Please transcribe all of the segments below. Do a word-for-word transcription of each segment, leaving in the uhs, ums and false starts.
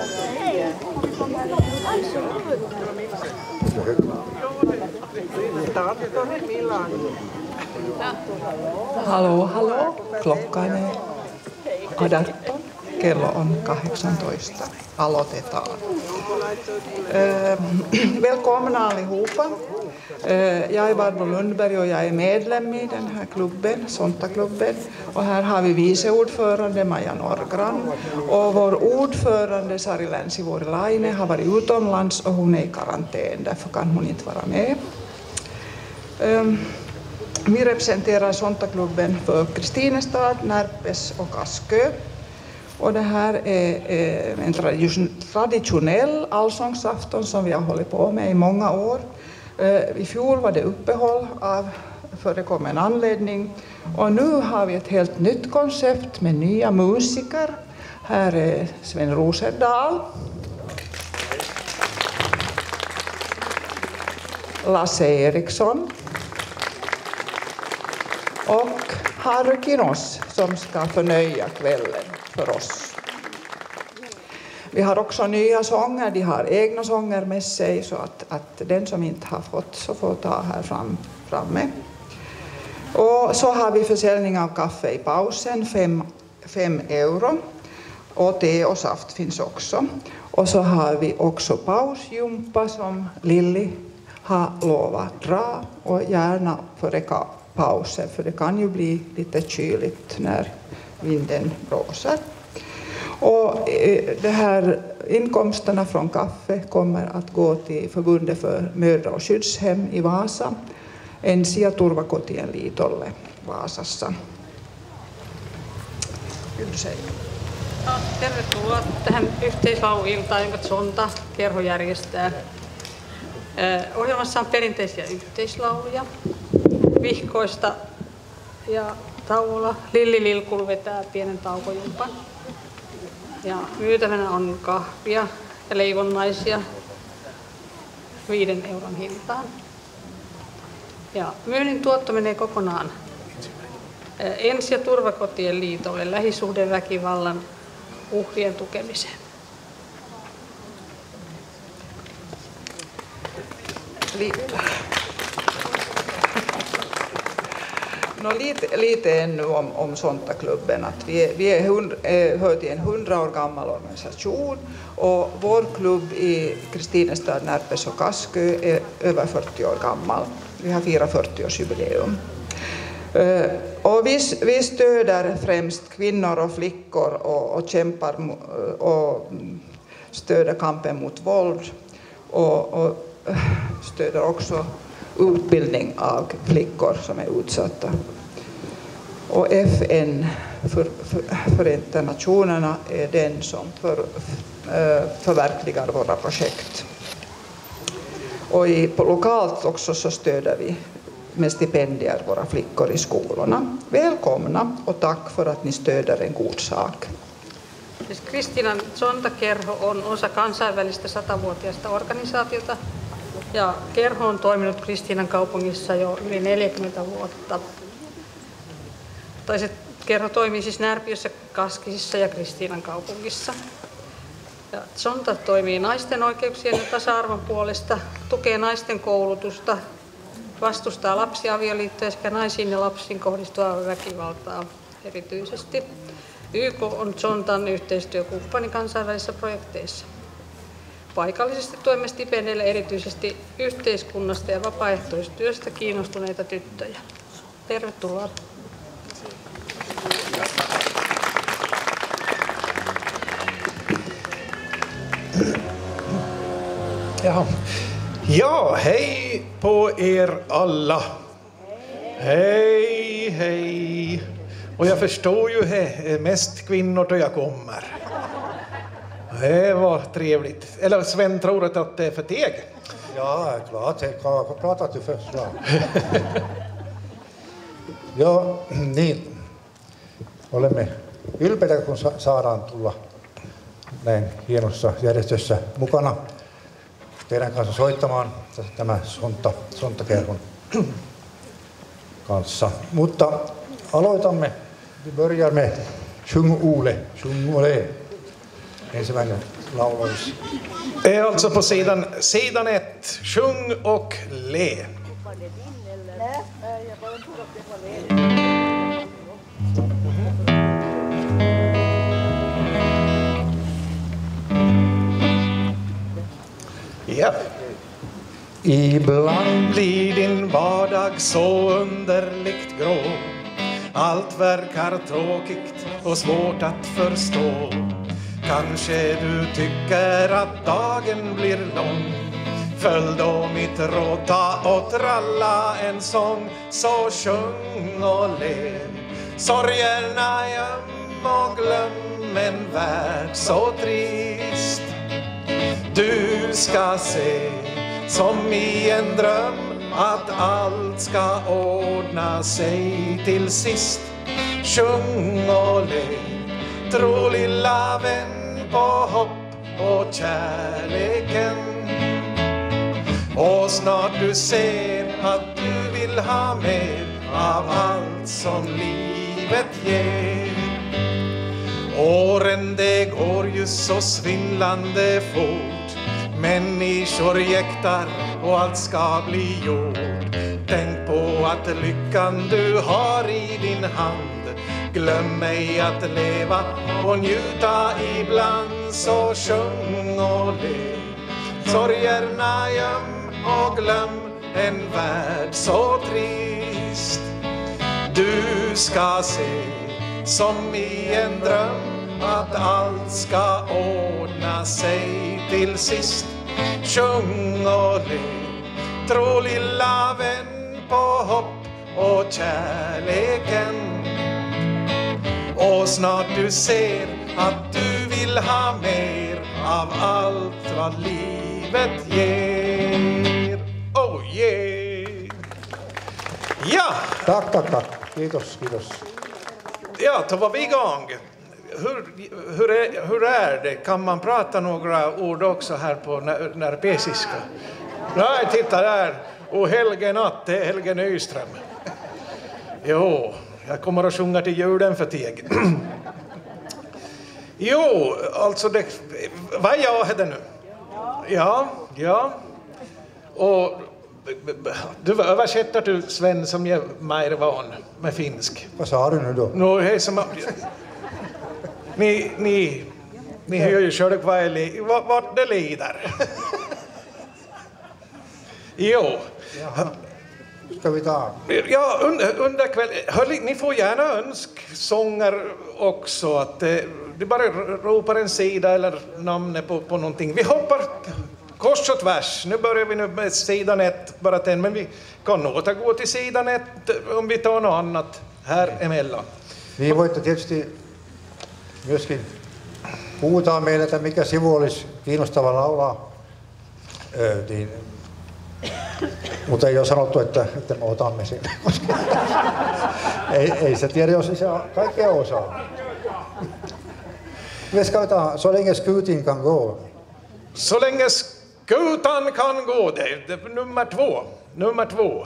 Hallå, hallå. Klockan är arton. Kello on kahdeksantoista. Aloitetaan. Eh, välkomna allihopa. Eh, jag är Barbro Lundberg och jag är medlem i den här klubben, Sontaklubben. Och här har vi viceordförande Maja Norgran. Och vår ordförande Sari Länsivuori-Laine har varit utomlands och hon är i karantän. Därför kan hon inte vara med. Eh, vi representerar Sontaklubben för Kristinestad, Närpes och Askö. Och det här är en traditionell allsångsafton som vi har hållit på med i många år. I fjol var det uppehåll av förekommen anledning. Och nu har vi ett helt nytt koncept med nya musiker. Här är Sven Rosendahl, Lasse Eriksson och Harry Kinos som ska förnöja kvällen för oss. Vi har också nya sånger, de har egna sånger med sig så att, att den som inte har fått så får ta här fram, framme. Och så har vi försäljning av kaffe i pausen, fem, fem euro. Och te och saft finns också. Och så har vi också pausjumpa som Lilli har lovat dra och gärna före pausen för det kan ju bli lite kyligt när vinden blåser. Och det här inkomsterna från kaffe kommer att gå till Förbundet för mödra- och skyddshem i Vasa, Ensi- ja Turvakotien liitolle Vaasassa. Vill du säga? No, tervetuloa tähän yhteislauluiltaan, jonka Sonta kerho järjestää. Ohjelmassa on perinteisiä yhteislauluja. Vihkoista ja tauolla Lilli Lilkul vetää pienen taukojumpan. Ja myytävänä on kahvia ja leivonnaisia viiden euron hintaan. Ja myynnin tuotto menee kokonaan Ensi- ja Turvakotien liitolle lähisuhdeväkivallan uhrien tukemiseen. No, lite, lite ännu om, om Sontaklubben. Att vi är, vi är hund, eh, hör till en hundra år gammal organisation och vår klubb i Kristinestad, Närpes och Askö är över fyrtio år gammal. Vi har firat fyrtioårsjubileum. Eh, och vi, vi stöder främst kvinnor och flickor och, och kämpar och stöder kampen mot våld och, och stöder också utbildning av flickor som är utsatta. Och F N, för, för, Förenta Nationerna, är den som för, äh, förverkligar våra projekt. Och i, på lokalt också så stöder vi med stipendier våra flickor i skolorna. Välkomna och tack för att ni stöder en god sak. Kristiinan Sontakerho on osa kansainvälistä satavuotiaista organisaatiota. Ja kerho on toiminut Kristiinan kaupungissa jo yli neljäkymmentä vuotta. Toiset kerho toimii siis Närpiössä, Kaskisissa ja Kristiinan kaupungissa. Ja Sonta toimii naisten oikeuksien ja tasa-arvon puolesta, tukee naisten koulutusta, vastustaa lapsiavioliittoja sekä naisiin ja lapsiin kohdistuvaa väkivaltaa erityisesti. Y K on Sontan yhteistyökumppani kansainvälisissä projekteissa. Paikallisesti tuemme stipendeille erityisesti yhteiskunnasta ja vapaaehtoistyöstä kiinnostuneita tyttöjä. Tervetuloa. Ja. ja, hej på er alla. Hej, hej. Och jag förstår ju he, mest kvinnor då jag kommer. Det var trevligt. Eller Sven, tror du att det är för teg? Ja, klart. Klart att du förstår. Ja, niin. Olemme ylpeitä, kun saadaan tulla näin hienossa järjestössä mukana teidän kanssa soittamaan tämä Sonta, Sontakerhon kanssa. Mutta aloitamme. Vi börjar med Sjung Ole, Sjung Ole. ensimmäinen laulu olisi. Det är alltså på sidan, sidan ett. Sjung och le. Ja. Ibland blir din vardag så underligt grå. Allt verkar tråkigt och svårt att förstå. Kanske du tycker att dagen blir lång. Följ då mitt råd, ta och tralla en sång. Så sjung och le. Sorgerna göm och glöm en värld så trist. Du ska se som i en dröm att allt ska ordna sig till sist. Sjung och le, tro lilla vän på hopp och kärleken. Och snart du ser att du vill ha mer av allt som livet ger. Åren det går ju så svindlande fort. Människor jäktar och allt ska bli gjort. Tänk på att lyckan du har i din hand. Glöm ej att leva och njuta ibland. Så sjung och le. Sorgerna göm och glöm en värld så trist. Du ska se som i en dröm att allt ska ordna sig till sist. Sjung och le, tro lilla vän på hopp och kärleken. Och snart du ser att du vill ha mer av allt vad livet ger. Oh yeah! Ja! Tack, tack, tack. Kiitos, kiitos. Ja, då var vi igång. Hur, hur, är, hur är det? Kan man prata några ord också här på närpesiska? Nej, titta där. Och Helge Natt, det är Helge Nyström. Jo, jag kommer att sjunga till julen för teg. Jo, alltså det... Vad jag hade nu? Ja, ja. Och... Du översätter du, Sven, som är mer van med finsk. Vad sa du nu då? No, hej, som, ni, ni, ni hör ju själv vad li, vart det lider. Jo. Jaha. Ska vi ta? Ja, under, under kväll. Hörli, ni får gärna önskesånger också. Att det, det bara ropar en sida eller namnet på, på någonting. Vi hoppar... Kors och tvärs. Nu börjar vi nu med sidan ett, bara ten, men vi kan återgå till sidan ett om vi tar något annat här emellan. Niin voitte tietysti myöskin puhutaan meille, että mikä sivu olisi kiinnostava laulaa, öö, niin, mutta ei ole sanottu, että, että me otamme sen, koska ei, ei se tiedä, jos se kaikkea osaa. Vi ska ta Så länge skutin kan gå. Så länge skutan kan gå, det är nummer två. Nummer två.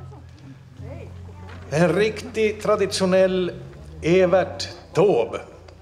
En riktig traditionell Evert Taube.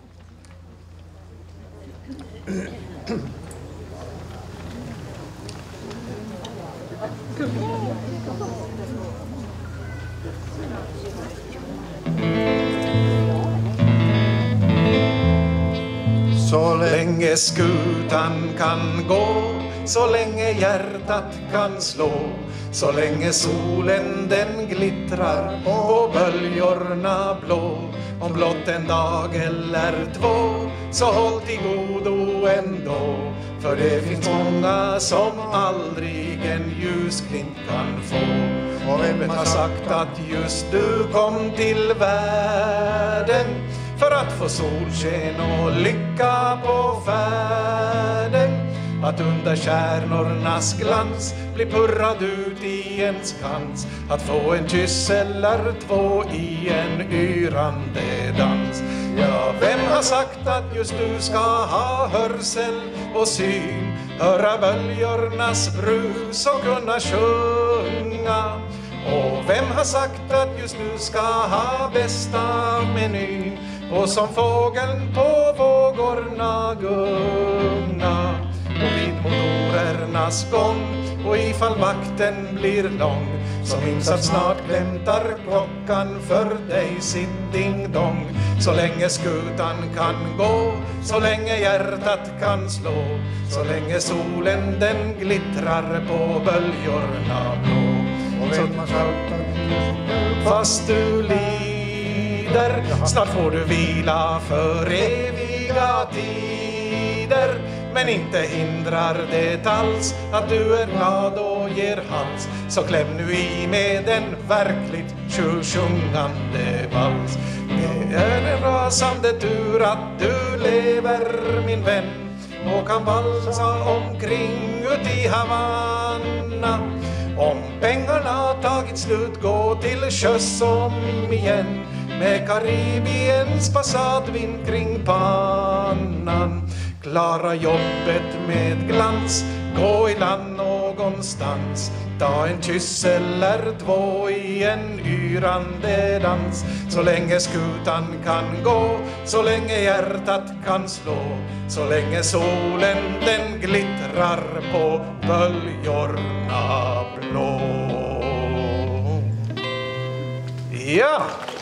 Så länge skutan kan gå, så länge hjärtat kan slå, så länge solen den glittrar och böljorna blå. Om blott en dag eller två, så håll till godo ändå. För det finns många som aldrig en ljusglimt kan få. Och vem har sagt att just du kom till världen för att få solsken och lycka på färden? Att under stjärnornas glans bli purrad ut i en skans, att få en kyss eller två i en yrande dans. Ja, vem har sagt att just du ska ha hörsel och syn, höra böljornas brus och kunna sjunga? Och vem har sagt att just du ska ha bästa menyn, och som fågeln på vågorna gunga och vid motorernas gång och ifall vakten blir lång så minns att snart glämtar klockan för dig sitt ding-dong. Så länge skutan kan gå, så länge hjärtat kan slå, så länge solen den glittrar på böljorna blå. Så, fast du lider, snart får du vila för eviga tider. Men inte hindrar det alls att du är glad och ger hals. Så kläm nu i med en verkligt tjusjungande vals. Det är en rasande tur att du lever, min vän, och kan valsa omkring ut i Havanna. Om pengarna tagit slut, gå till sjöss om igen med Karibiens passadvind kring pannan. Klara jobbet med glans, gå i land någonstans, ta en kyss eller två i en yrande dans. Så länge skutan kan gå, så länge hjärtat kan slå, så länge solen den glittrar på böljorna blå. Ja,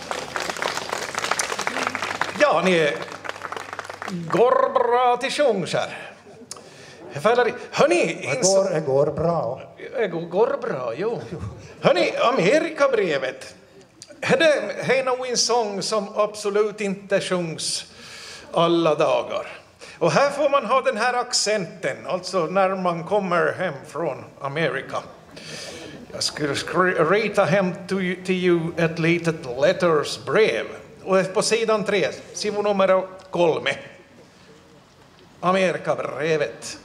ja ni går bra till sjungs här. Hörni, det går, det går bra. Det går bra, jo. Hörni, Amerikabrevet. Det är nog en sång som absolut inte sjungs alla dagar. Och här får man ha den här accenten, alltså när man kommer hem från Amerika. Jag skulle rita hem till you ett litet lettersbrev. Och på sidan tre, sivu numero kolme. Amerikabrevet.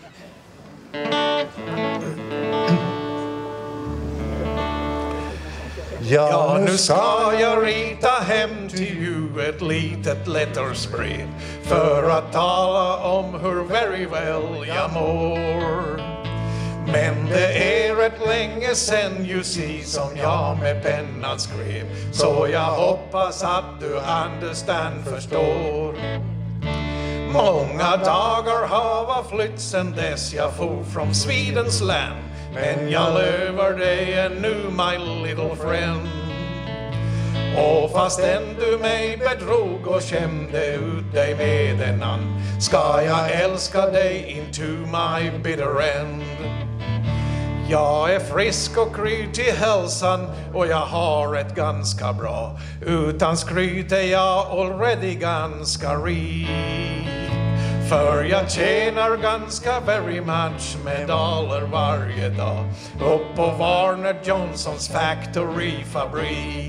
Ja, nu ska jag rita hem till you ett litet lettersbrev för att tala om hur very well jag mår. Men det är rätt länge sen you see som jag med pennan skrev, så jag hoppas att du understand, förstår. Många dagar har flytt sen dess jag for från Swedens land, men jag lovar dig ännu my little friend. Och fastän du mig bedrog och kände ut dig med en annan, ska jag älska dig into my bitter end. Jag är frisk och kry till hälsan och jag har ett ganska bra. Utan skryt är jag already ganska rik. För jag tjänar ganska very much med dollar varje dag upp på Warner Johnsons factory-fabrik.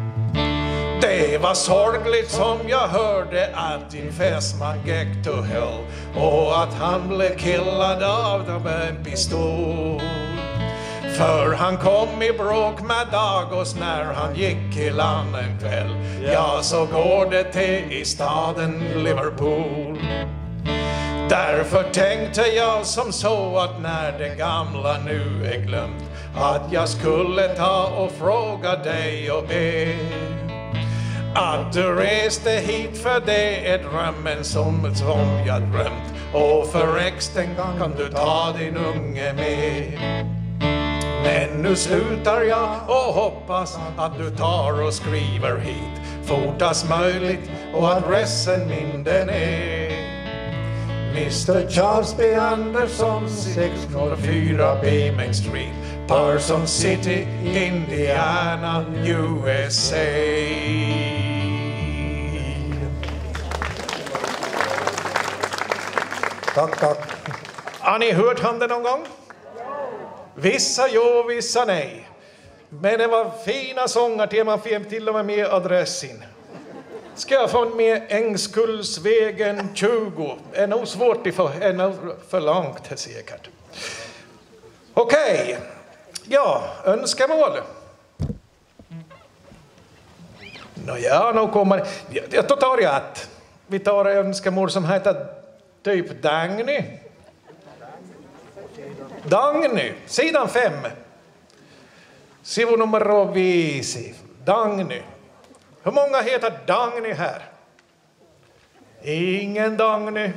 Det var sorgligt som jag hörde att din fästman gick to hell och att han blev killad av en pistol. För han kom i bråk med Dagos när han gick i land en kväll. Ja, så går det till i staden Liverpool. Därför tänkte jag som så att när det gamla nu är glömt, att jag skulle ta och fråga dig och be. Att du reste hit för det är drömmen som, som jag drömt. Och för exten kan du ta din unge med. Men nu slutar jag och hoppas att du tar och skriver hit fortast möjligt, och adressen min den är mister Charles B. Anderson, sex noll fyra B Main Street, Parson City, Indiana, U S A. Tack, tack. Har ni hört han det någon gång? Vissa jo, vissa nej. Men det var fina sånger till man fick till och med med adressen. Ska jag få med Ängskullsvägen tjugo? Är nog svårt att få, är nog för långt säkert. Okej, okay. Ja, önskemål. Nåja, nu kommer... Jag tar jag ett. Vi tar ett önskemål som heter typ Dagny. Dagny, sidan fem. Sivu numero viisi. Dagny. Hur många heter Dagny här? Ingen Dagny.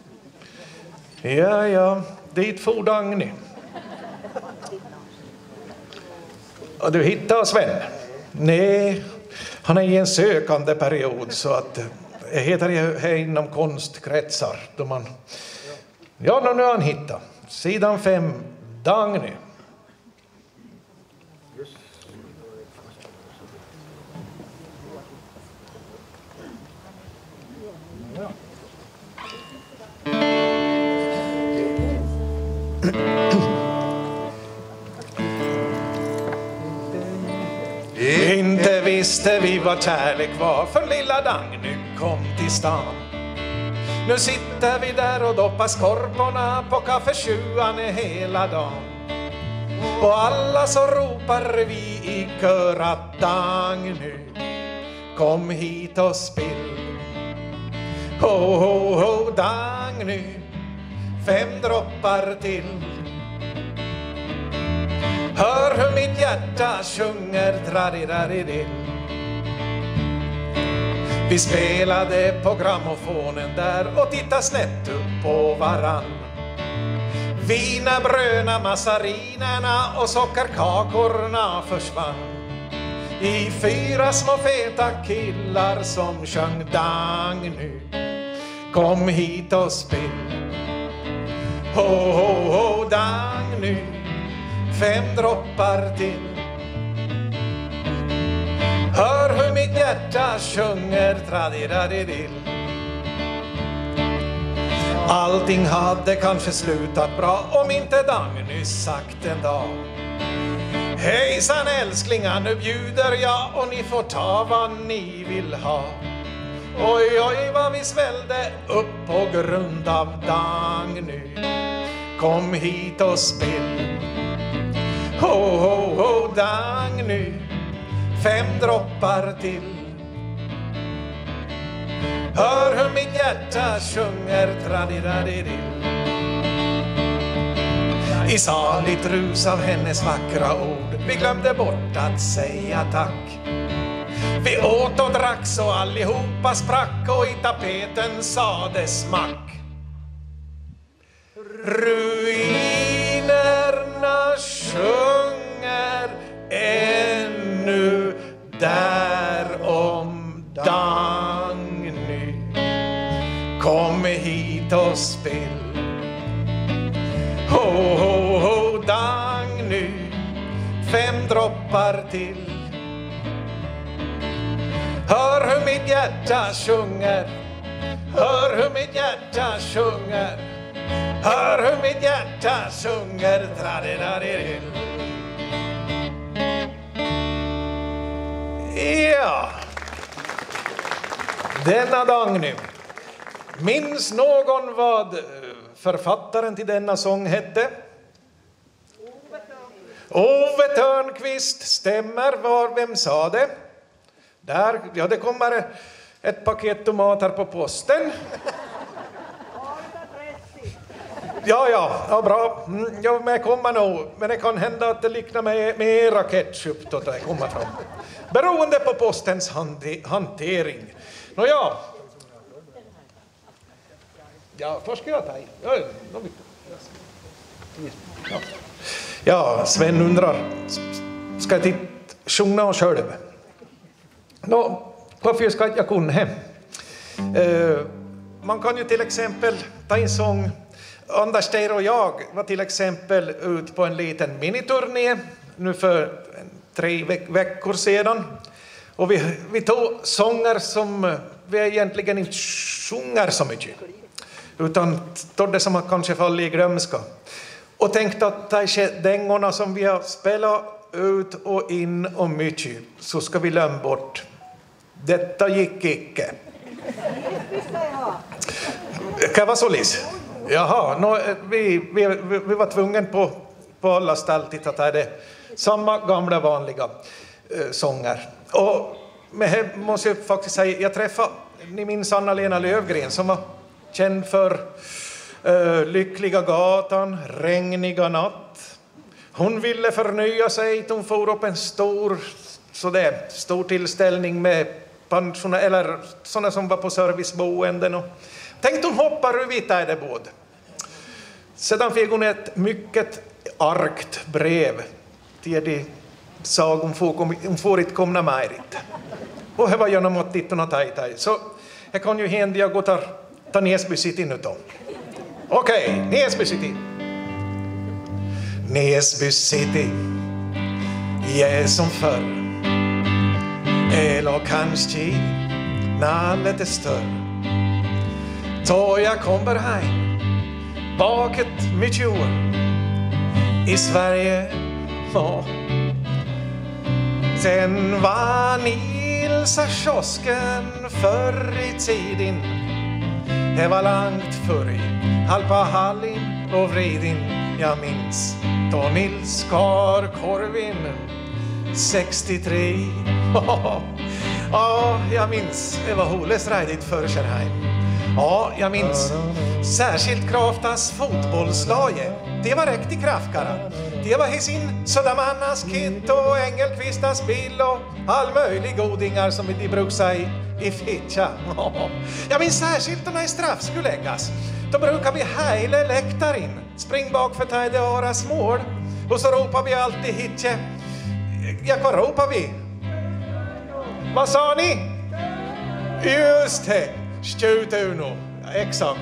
Ja, ja, dit for Dagny. Och du hittar Sven? Nej, han är i en sökande period, så att det heter ju här inom konstkretsar. Då man... Ja, nu har han hittat. Sidan fem, Dagny. Inte visste vi vad kärlek var för lilla Dagny kom till stan. Nu sitter vi där och doppar skorporna på kaffetjuan hela dagen. Och alla så ropar vi i kör att Dagny, kom hit och spill. Ho, ho, ho, Dagny, fem droppar till. Hör hur mitt hjärta sjunger tradiraridill. Vi spelade på grammofonen där och tittade snett upp på varann. Wienerbröna, massarinerna och sockerkakorna försvann i fyra små feta killar som sjöng Dagny, kom hit och spill. Ho, ho, ho, Dagny, fem droppar till. Hör hur mitt hjärta sjunger tradiradidill. Allting hade kanske slutat bra om inte Dagny sagt en dag: hejsan älsklingar, nu bjuder jag och ni får ta vad ni vill ha. Oj, oj, vad vi svällde upp på grund av Dagny, kom hit och spill. Ho, ho, ho, Dagny, fem droppar till. Hör hur mitt hjärta sjunger tradiradidill. I saligt rus av hennes vackra ord vi glömde bort att säga tack. Vi åt och drack så allihopa sprack och i tapeten sades smack. Ruinerna sjunger ännu där om Dagny, kom hit och spill. Ho, ho, ho, Dagny, fem droppar till. Hör hur mitt hjärta sjunger, hör hur mitt hjärta sjunger, hör hur mitt hjärta sjunger tradiradidill. Ja, denna Dagny. Minns någon vad författaren till denna sång hette? Ove Törnqvist. Stämmer. Var, vem sa det? Där, ja, det kommer ett paket tomater på posten. Ja, ja, ja, bra. Mm, ja, men kommer nog. Men det kan hända att det liknar med, med era ketchup då det kommer fram. Beroende på postens hante, hantering. Nå ja. Ja, först ska jag ta i. Ja, ja. Ja, Sven undrar. Ska jag titta, sjunga och själv? Nå, varför ska jag kunna hem? Uh, man kan ju till exempel ta en sång. Anders Steir och jag var till exempel ut på en liten miniturné nu för tre veck- veckor sedan. Och vi, vi tog sånger som vi egentligen inte sjunger så mycket. Utan tog det som har kanske fallit i glömska. Och tänkte att de dängorna som vi har spelat ut och in och mycket så ska vi lämna bort. Detta gick icke. Kan vara så, Lis? Jaha, no, vi, vi, vi var tvungna på, på alla ställ titta att det är samma gamla vanliga uh, sånger. Och med här måste jag faktiskt säga, jag träffade, ni minns Anna-Lena Lövgren som var känd för uh, Lyckliga gatan, Regniga natt. Hon ville förnya sig, hon får upp en stor, så det, stor tillställning med pensioner eller sådana som var på serviceboenden. Och tänkte hon hoppar ur Vitaidebod. Sedan fick hon ett mycket argt brev till de sa hon får, hon får inte komma med dit. Och det var genom att titta och tajta. Så jag kan ju hända jag går och tar, tar Näsby City nu då. Okej, okay, Näsby City. Näsby City, jag är som förr. Eller kanske när lite större. Då jag kommer hem baket mycket år i Sverige. Ja. Sen var Nilsa kiosken förr i tiden. Det var långt förr i Halpa Hallin och Vridin. Jag minns då Nils skar korvin sextiotre. Ja, jag minns det var Holes rädigt för Kärheim. Ja, jag minns särskilt Kraftas fotbollslaget. Det var riktigt kraftkara. Det var sin Södermannas Kit och Engelqvistas bil och all möjlig godingar som de brukar säga i Fittja. Jag minns särskilt när straff skulle läggas. Då brukar vi hejla läktaren, spring bak för tajde Aras mål och så ropar vi alltid hitje. Ja, vad ropar vi? Vad sa ni? Just det, skjut uno. Exakt.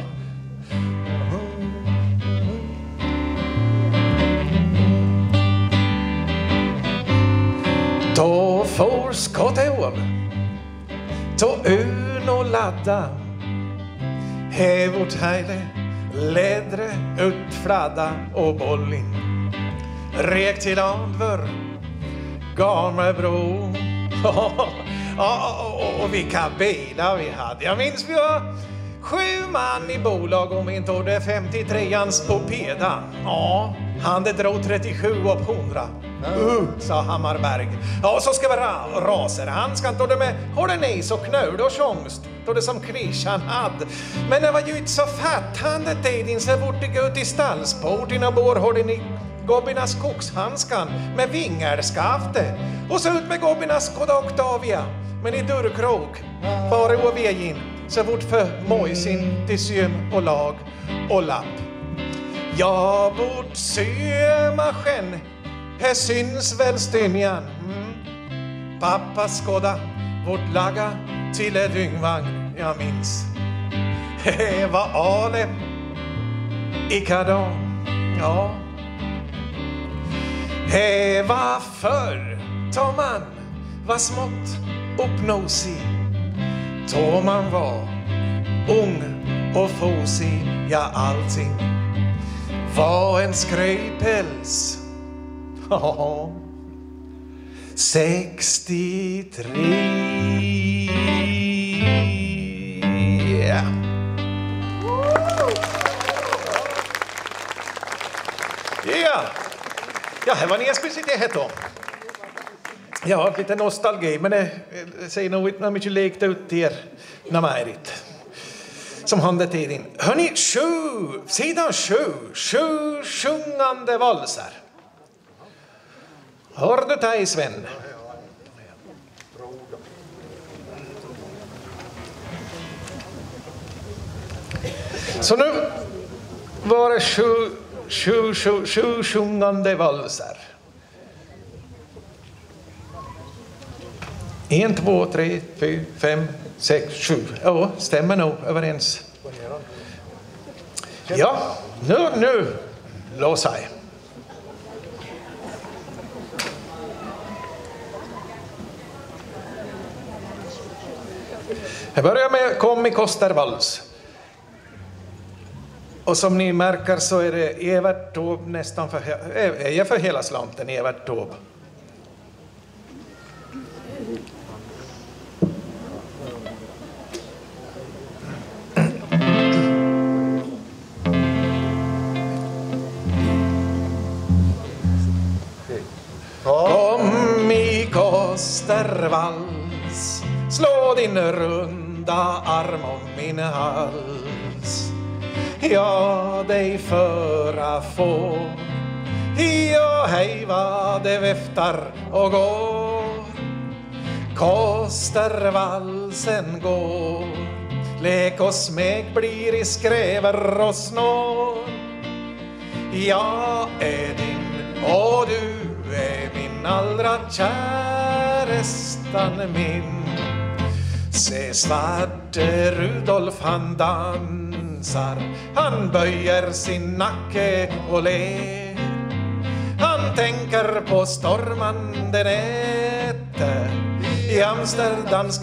Då får skottet om. Då uno ladda. Hevort heile, ledre, utfradda och bollin. Rek till andvör, Garmebro. Och vilka bilar vi hade. Jag minns vi var sju man i bolag om inte det femtiotreans på peda. Ja, han det drog trettiosju upp hundra. Uh, sa Hammarberg. Ja, så ska vi ra raser. Han ska inte med hålla nej så knöd och tjongst. Då det som klishan hade. Men det var ju inte så fatt han det tiden så fort det gå ut i stallsporten och bor hållen i Gobbinas skogshanskan med vingerskafte. Och så ut med Gobbinas Koda Octavia. Men i dörrkrok bara och vägin så fort för mojsin till sym och lag och lapp. Ja, vårt symasken här syns väl stynjan. Mm. Pappas Skoda, vårt lagga till ett dyngvagn, jag minns. Det var Ale i kardan, ja. Det var förr, då man var smått uppnosig. Då man var ung och fosig, ja allting var en skröjpäls. Ja, sextiotre. Ja. Ja. Ja, här var Näsby City här då. Jag har lite nostalgi, men det säger nog inte mycket lekt ut till er namärigt. Som hade tiden. Hörrni, sju, sidan sju, sju sjungande valser. Hör du dig, Sven? Så nu var det sju, sju, sju, sju sjungande valser. En, två, tre, fyra, fem, sex, sju. Ja, stämmer nog överens. Ja, nu, nu, låt sig. Jag börjar med Kom i Kostervals. Och som ni märker så är det Evert Taube nästan för, är jag för hela slanten, Evert Taube. Kom i Kostervals, slå din runda arm om min hals. Ja, dig föra få, ja, hej vad det väftar och går. Kostervalsen går, lek och smek blir i skräver och snår. Jag är din och du är min allra kärestan min. Se svarte Rudolf han dansar, han böjer sin nacke och ler. Han tänker på stormande nätter i Amsterdams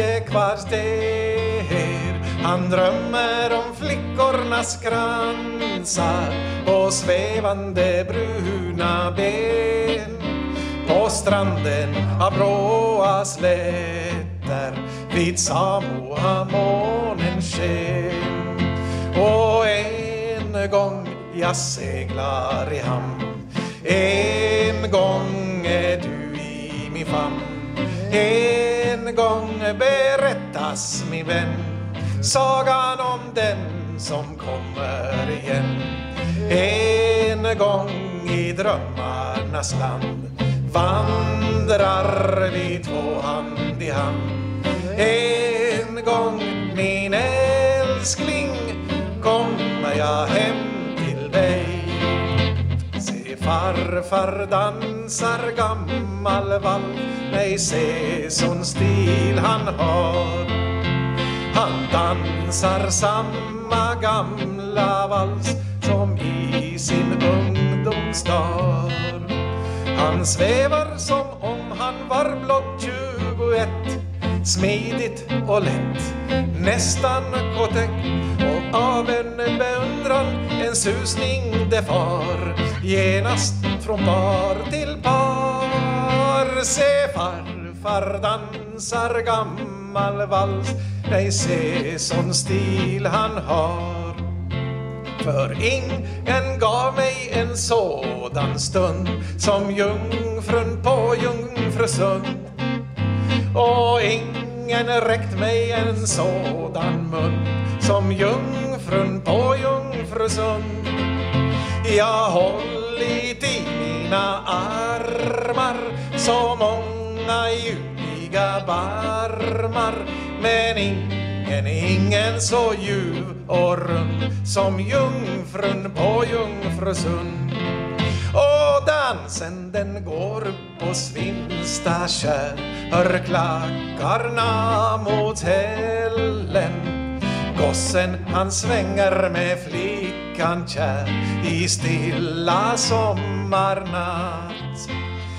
glädjekvarter. Han drömmer om flickornas kransar och svävande bruna ben på stranden av blåa slätter vid Samoa-månen sken. Och en gång jag seglar i hamn, en gång är du i min famn. En gång berättas min vän sagan om den som kommer igen. En gång i drömmarnas land vandrar vi två hand i hand. En gång min älskling kommer jag hem till dig. Se farfar dansar gammal vall, nej se sån stil han har. Han dansar samma gamla vals som i sin ungdomsdag. Han svävar som om han var blott tjugoett, smidigt och lätt, nästan kotäck, och av en beundran en susning det far, genast från par till par. Se farfar dansar gammal vals, nej se sån stil han har. För ingen gav mig en sådan stund som jungfrun på Jungfrusund, och ingen räckt mig en sådan mun som jungfrun på Jungfrusund. Jag hållit i mina armar så många ljuvliga barmar, men ingen, ingen så ljuv och rund som jungfrun på Jungfrusund. Och dansen den går upp på Svinsta kär, hör klackarna mot hällen. Gossen han svänger med flickan kär i stilla sommarnatt.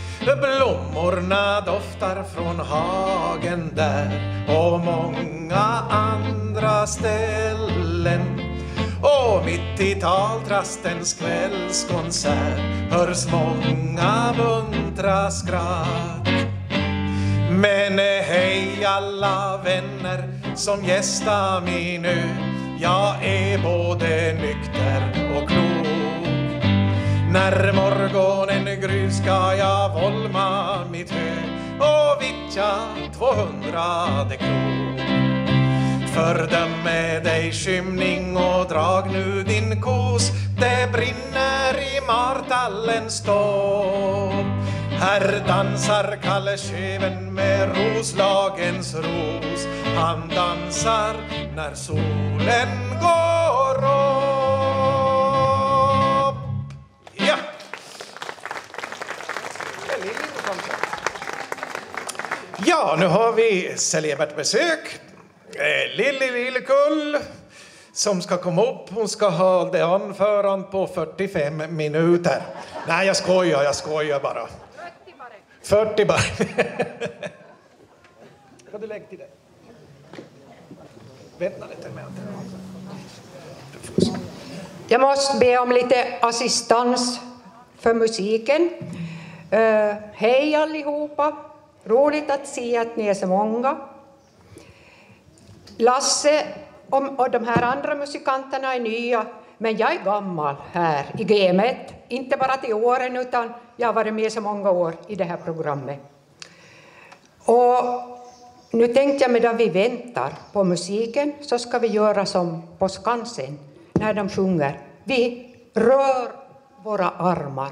Blommorna doftar från hagen där och många andra ställen. Och mitt i taltrastens kvällskonsert hörs många muntra skratt. Men hej alla vänner som gästar mig nu, jag är både nykter och klok. När morgonen gryr ska jag volma mitt hö och vittja tvåhundrade krok. Fördöm med dig skymning och drag nu din kos, det brinner i martallens stå. Här dansar Kalle Scheven med Roslagens ros, han dansar när solen går upp. Ja! Ja, nu har vi celebert besök. Lille Lillekull som ska komma upp, hon ska ha det anförande på fyrtiofem minuter. Nej, jag skojar, jag skojar bara. fyrtio bara. Kan du lägga till det? Vänta lite med det. Jag måste be om lite assistans för musiken. Uh, hej allihopa, roligt att se att ni är så många. Lasse och de här andra musikanterna är nya, men jag är gammal här i G M ett. Inte bara till åren, utan jag har varit med så många år i det här programmet. Och nu tänkte jag medan vi väntar på musiken så ska vi göra som på Skansen när de sjunger. Vi rör våra armar.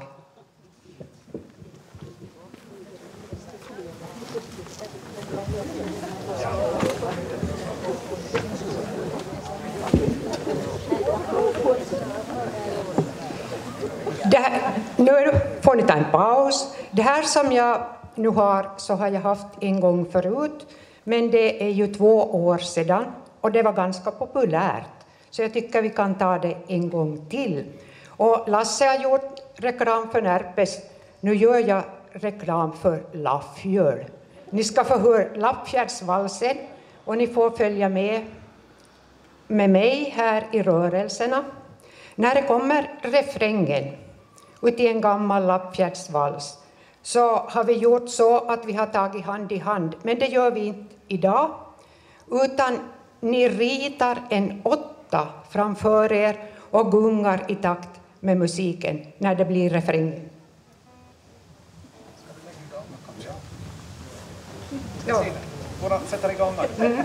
Det här, nu får ni ta en paus. Det här som jag nu har så har jag haft en gång förut, men det är ju två år sedan och det var ganska populärt. Så jag tycker vi kan ta det en gång till. Och Lasse har gjort reklam för Närpes. Nu gör jag reklam för Laffjöl. Ni ska få höra Lappfjärdsvalsen och ni får följa med med mig här i rörelserna. När det kommer refrängen ut i en gammal Lappfjärdsvals så har vi gjort så att vi har tagit hand i hand. Men det gör vi inte idag, utan ni ritar en åtta framför er och gungar i takt med musiken när det blir refrängen. Ja. Voidaan sätta igång. Mm.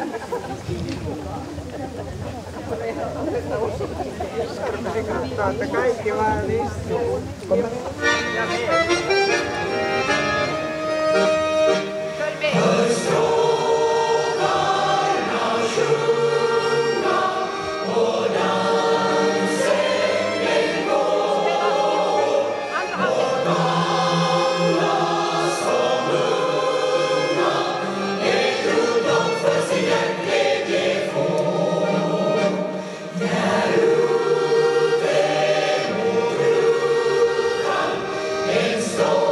Kaikki vaan istuu. Ja So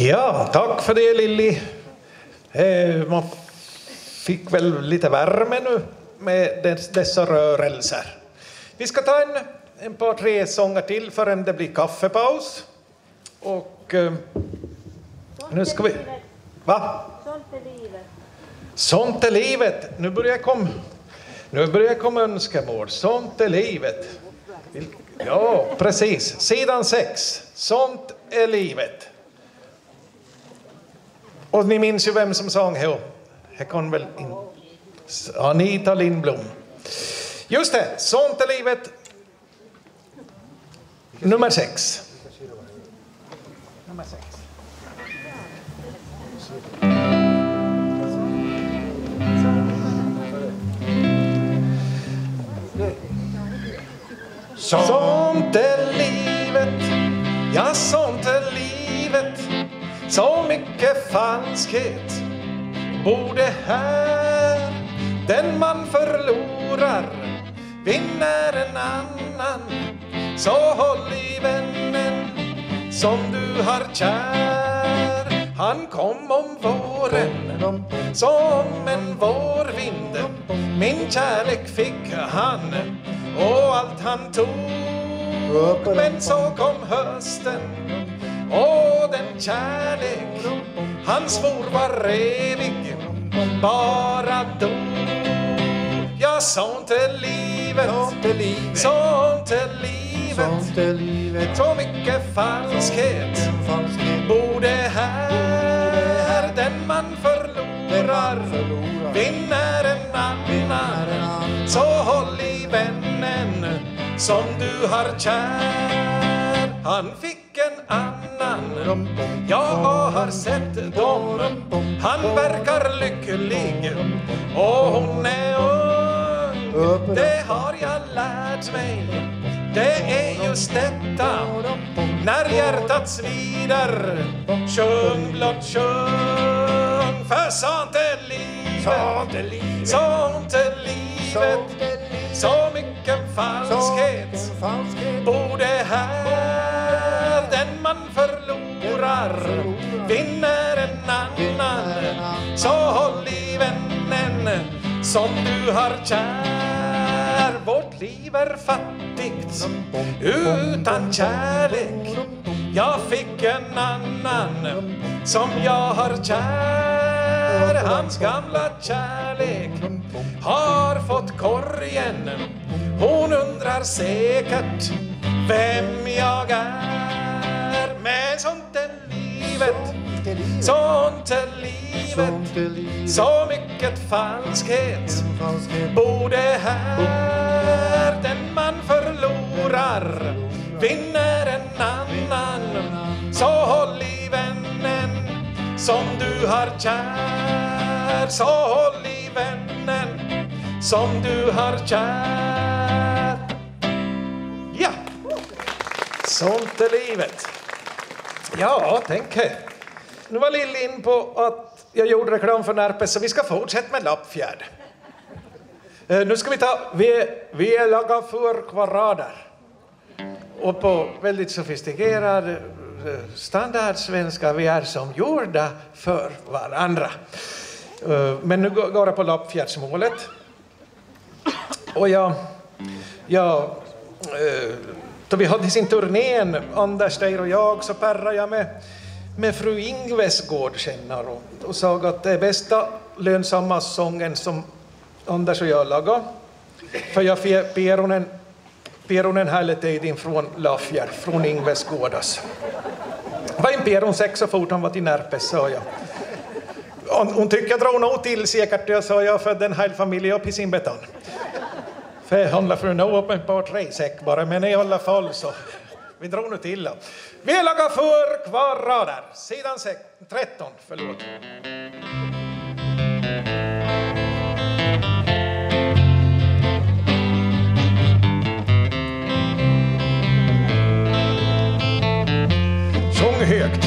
Ja, tack för det Lilly. Eh, man fick väl lite värme nu med des, dessa rörelser. Vi ska ta en, en par tre sånger till förrän det blir kaffepaus. Och eh, nu ska vi... Va? Sånt är livet. Sånt är livet. Nu börjar komma, nu börjar komma önskemål. Sånt är livet. Ja, precis. Sidan sex. Sånt är livet. Och ni minns ju vem som sang här. Här kom väl in. Anita Lindblom. Just det. Sånt är livet. Nummer sex. Nummer sex. Sånt är livet, ja sånt är livet. Så mycket falskhet borde här. Den man förlorar vinner en annan. Så håll i vännen som du har kär. Han kom om våren som en vårvind. Min kärlek fick han och allt han tog. Men så kom hösten och den kärlek han svor var evig bara dog. Ja, sånt är livet, sånt är livet, sånt är livet, sånt är livet. Så mycket falskhet borde här. Den man förlorar vinner en annan. Så håll i vännen som du har kär. Han fick en annan, jag har sett dem. Han verkar lycklig och hon är ung. Det har jag lärt mig, det är just detta. När hjärtat svider, sjung blott sjung. För sånt är livet, sånt är livet. Så mycket falskhet borde här. Den man förlorar vinner en annan. Så håll i vännen som du har kär. Vårt liv är fattigt utan kärlek. Jag fick en annan som jag har kär. Hans gamla kärlek har fått korgen. Hon undrar säkert vem jag är. Men sånt är livet, sånt är livet. Så mycket falskhet borde här. Den man förlorar vinner en annan. Så håll i vännen som du har kär. Så håll i vännen som du har kär. Ja, sånt är livet. Ja, tänk här. Nu var Lill in på att jag gjorde reklam för Närpes, så vi ska fortsätta med Lappfjärd. Uh, nu ska vi ta, vi, vi är laga för kvadrader. Och på väldigt sofistikerad uh, standardsvenska, vi är som gjorda för varandra. Uh, men nu går det på Lappfjärdsmålet. Och jag, jag uh, då vi hade sin turnén, Anders, Steir och jag, så pärrade jag med med fru Ingvesgård känner och, och sa att det är bästa lönsamma sången som Anders och jag lagar. För jag fick Peronen, Peronen hela tiden från Laffjärd, från Ingvesgårdas. Var en Peron sex så fort han var till Närpes, sa jag. Hon, hon tycker jag drar nog till säkert, jag sa jag, för den här familjen upp i sin beton. För jag handlar för att nå upp en par tre säck bara, men i alla fall så vi drar nu till. Vi lagar för kvadrader. Sidan tretton, förlåt. Sjung högt.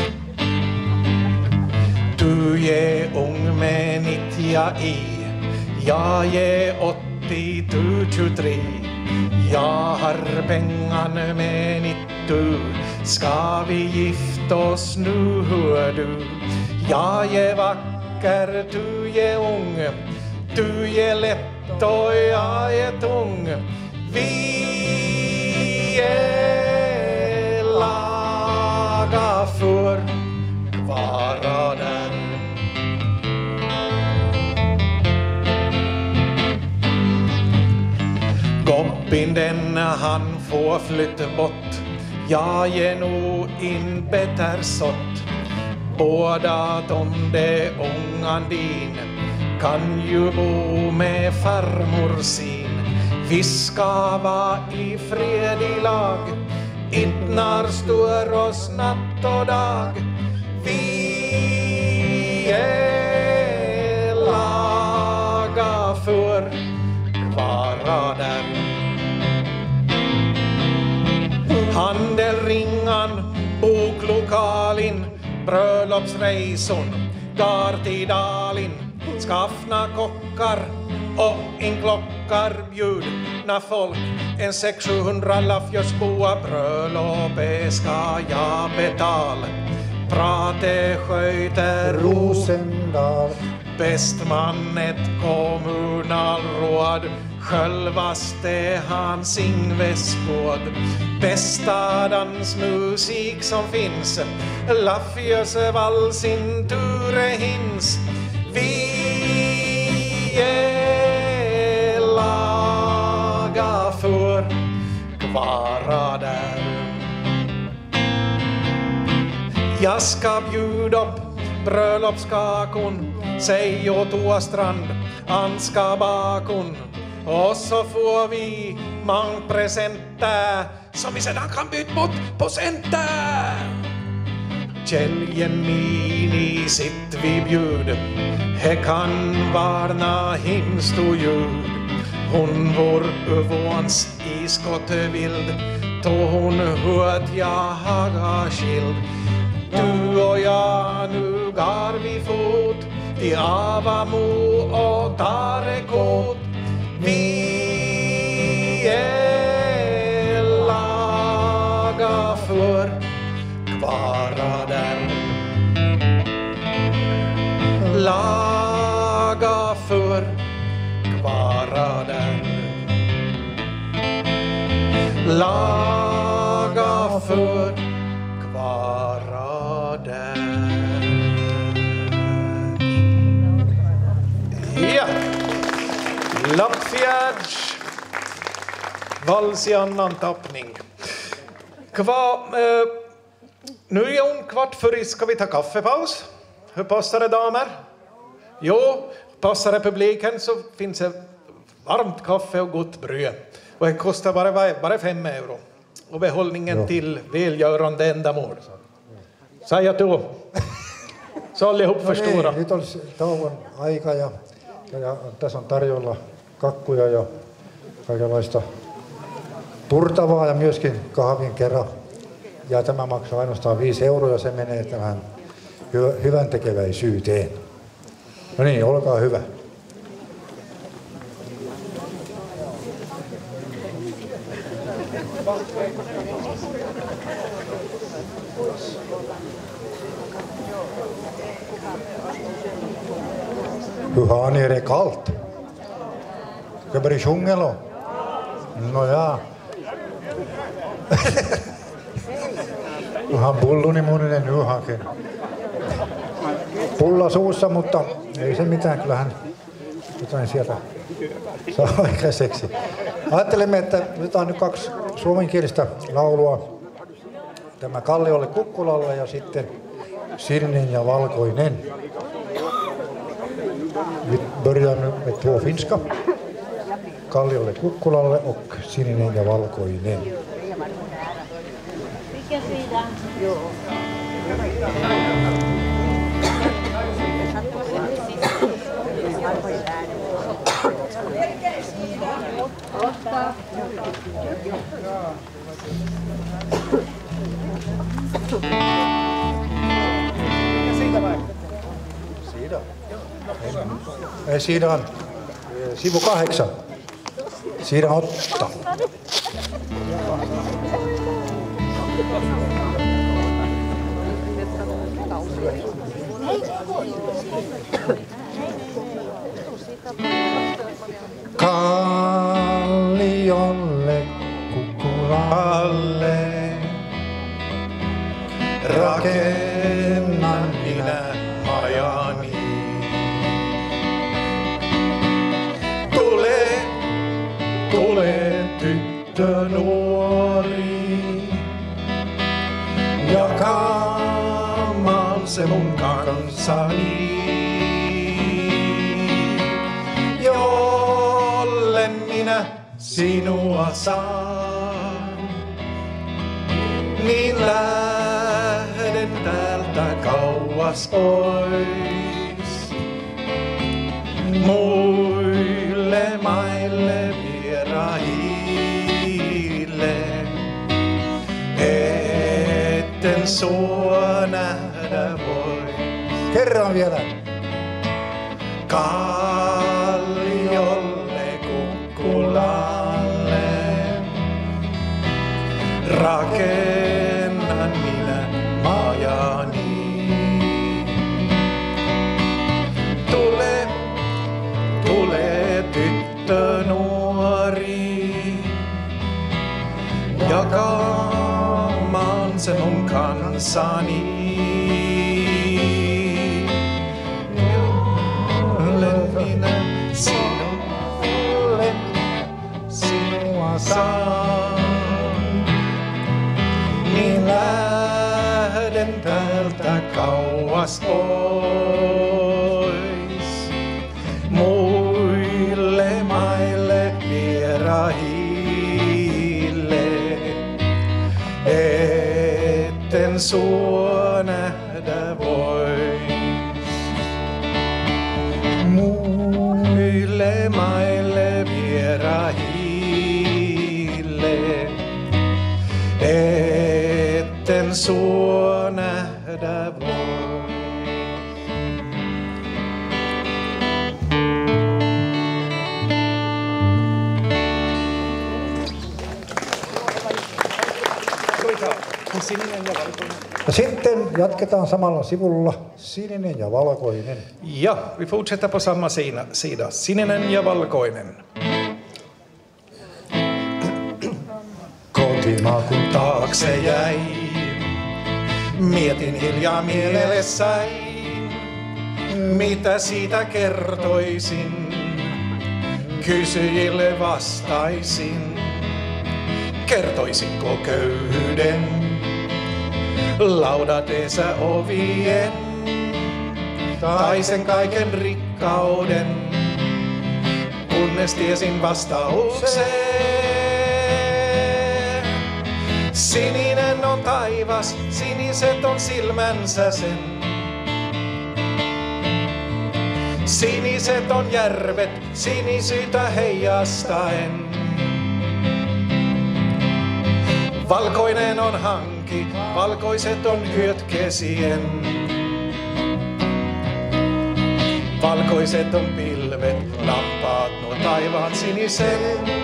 Du är ung med nittio i. Jag är åttio, du tjugotre. Jag har pengarna med nittio. Ska vi gifta oss nu, hör du. Jag är vacker, du är ung. Du är lätt och jag är tung. Vi är laga för vara där. Goppin den han får flytta bort. Jag är nog in bättre sort. Båda de det ångan din kan ju bo med farmor sin. Vi ska vara i fred i lag, inte när stör oss natt och dag. Vi är laga för kvarader. Handelringan, boklokalin, bröllopsreison, Gartidalin, skaffna kockar och en klockar bjudna folk. En sex sjuhundra laffjörsboa bröllopet ska jag betala. Prate sköter Rosendal. Bästman ett kommunalråd. Självaste hans Ingvesgård. Bästa dansmusik som finns. Laffjösevall sin ture hins. Vi är laga för kvara där. Jag ska bjuda upp bröllopskakon. Säg åt Åstrand, anska bakon. Och så får vi mång presenter som vi sedan kan byta mot på center. Käljen mini sitt vi bjud. He kan varna himst och ljud. Hon vår övåns i skottevild. Då hon hört jag haga skild. Du och jag nu gar vi fot. I Avamo och Tarekot. Vi är laga för kvara där. Laga för kvara där. Laga för kvara där. Ja. Lappfjärds vals i annan tappning. Kva, eh, nu är hon kvart för i. Ska vi ta kaffepaus? Hur passar det, damer? Jo, passar det publiken så finns det varmt kaffe och gott bröd. Och det kostar bara, bara fem euro. Och behållningen ja. Till välgörande ändamål. Säg jag då. Så allihop no förstår. Niin, nyt on tauon aika ja, ja, ja tässä on tarjolla kakkuja ja kaikenlaista purtavaa ja myöskin kahvin kerran. Ja tämä maksaa ainoastaan viisi euroa ja se menee tähän hyvän tekeväisyyteen. No niin, olkaa hyvä. Hur har ni det kallt? Ska börja sjunga då? No ja. Onhan pulluni muninen nyhankin. Pulla suussa, mutta ei se mitään, kyllähän jotain sieltä saa aikaiseksi. Ajattelemme, että otetaan nyt kaksi suomenkielistä laulua. Tämä Kalliolle Kukkulalle ja sitten Sininen ja valkoinen. Vi börjar nu med två finska. Kalliolle Kukkulalle och Sininen ja valkoinen. Vilken sida? Jo. Sida. Ei, sidan sivu kahdeksan. Sidan åtta. majani. Tule, tule tyttö nuori, jakamaan se mun kanssani, jolle minä sinua saan. Niin lähden täältä kauas pois, muille maille vierahille, etten sua nähdä voi. Kerran vielä. Kalliolle kukkulalle rakennan minä majani. Tule, tule tyttö nuori, jakamaan se mun kanssani. Minä sinulle sinua saan, niin lähden täältä kauas pois, muille maille vierahille, etten sua nähdä voi. Muille maille vierahille, etten sua nähdä voi. Ja sitten jatketaan samalla sivulla sininen ja valkoinen. Ja, vi fortsätter på samma sida, sida. Sininen ja valkoinen. Kotimaa kun Taakse jäi, mietin hiljaa mielessäin, mitä siitä kertoisin, kysyjille vastaisin. Kertoisinko köyhyyden laudatessa ovien, tai sen kaiken rikkauden, kunnes tiesin vastauksen. Sininen on taivas, siniset on silmänsä sen. Siniset on järvet, sinisyyttä heijastaen. Valkoinen on hanki, valkoiset on yöt kesien. Valkoiset on pilvet, lampaat nuo taivaan sinisen.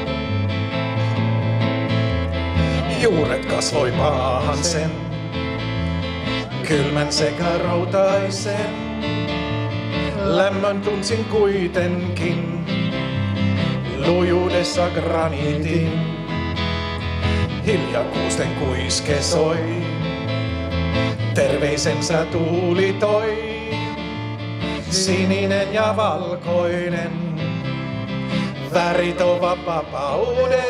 Juuret kasvoi maahan sen, kylmän sekä routaisen. Lämmön tunsin kuitenkin, lujuudessa graniitin. Hiljakuusten kuiske soi, terveisensä tuuli toi. Sininen ja valkoinen, värit ovat vapauden.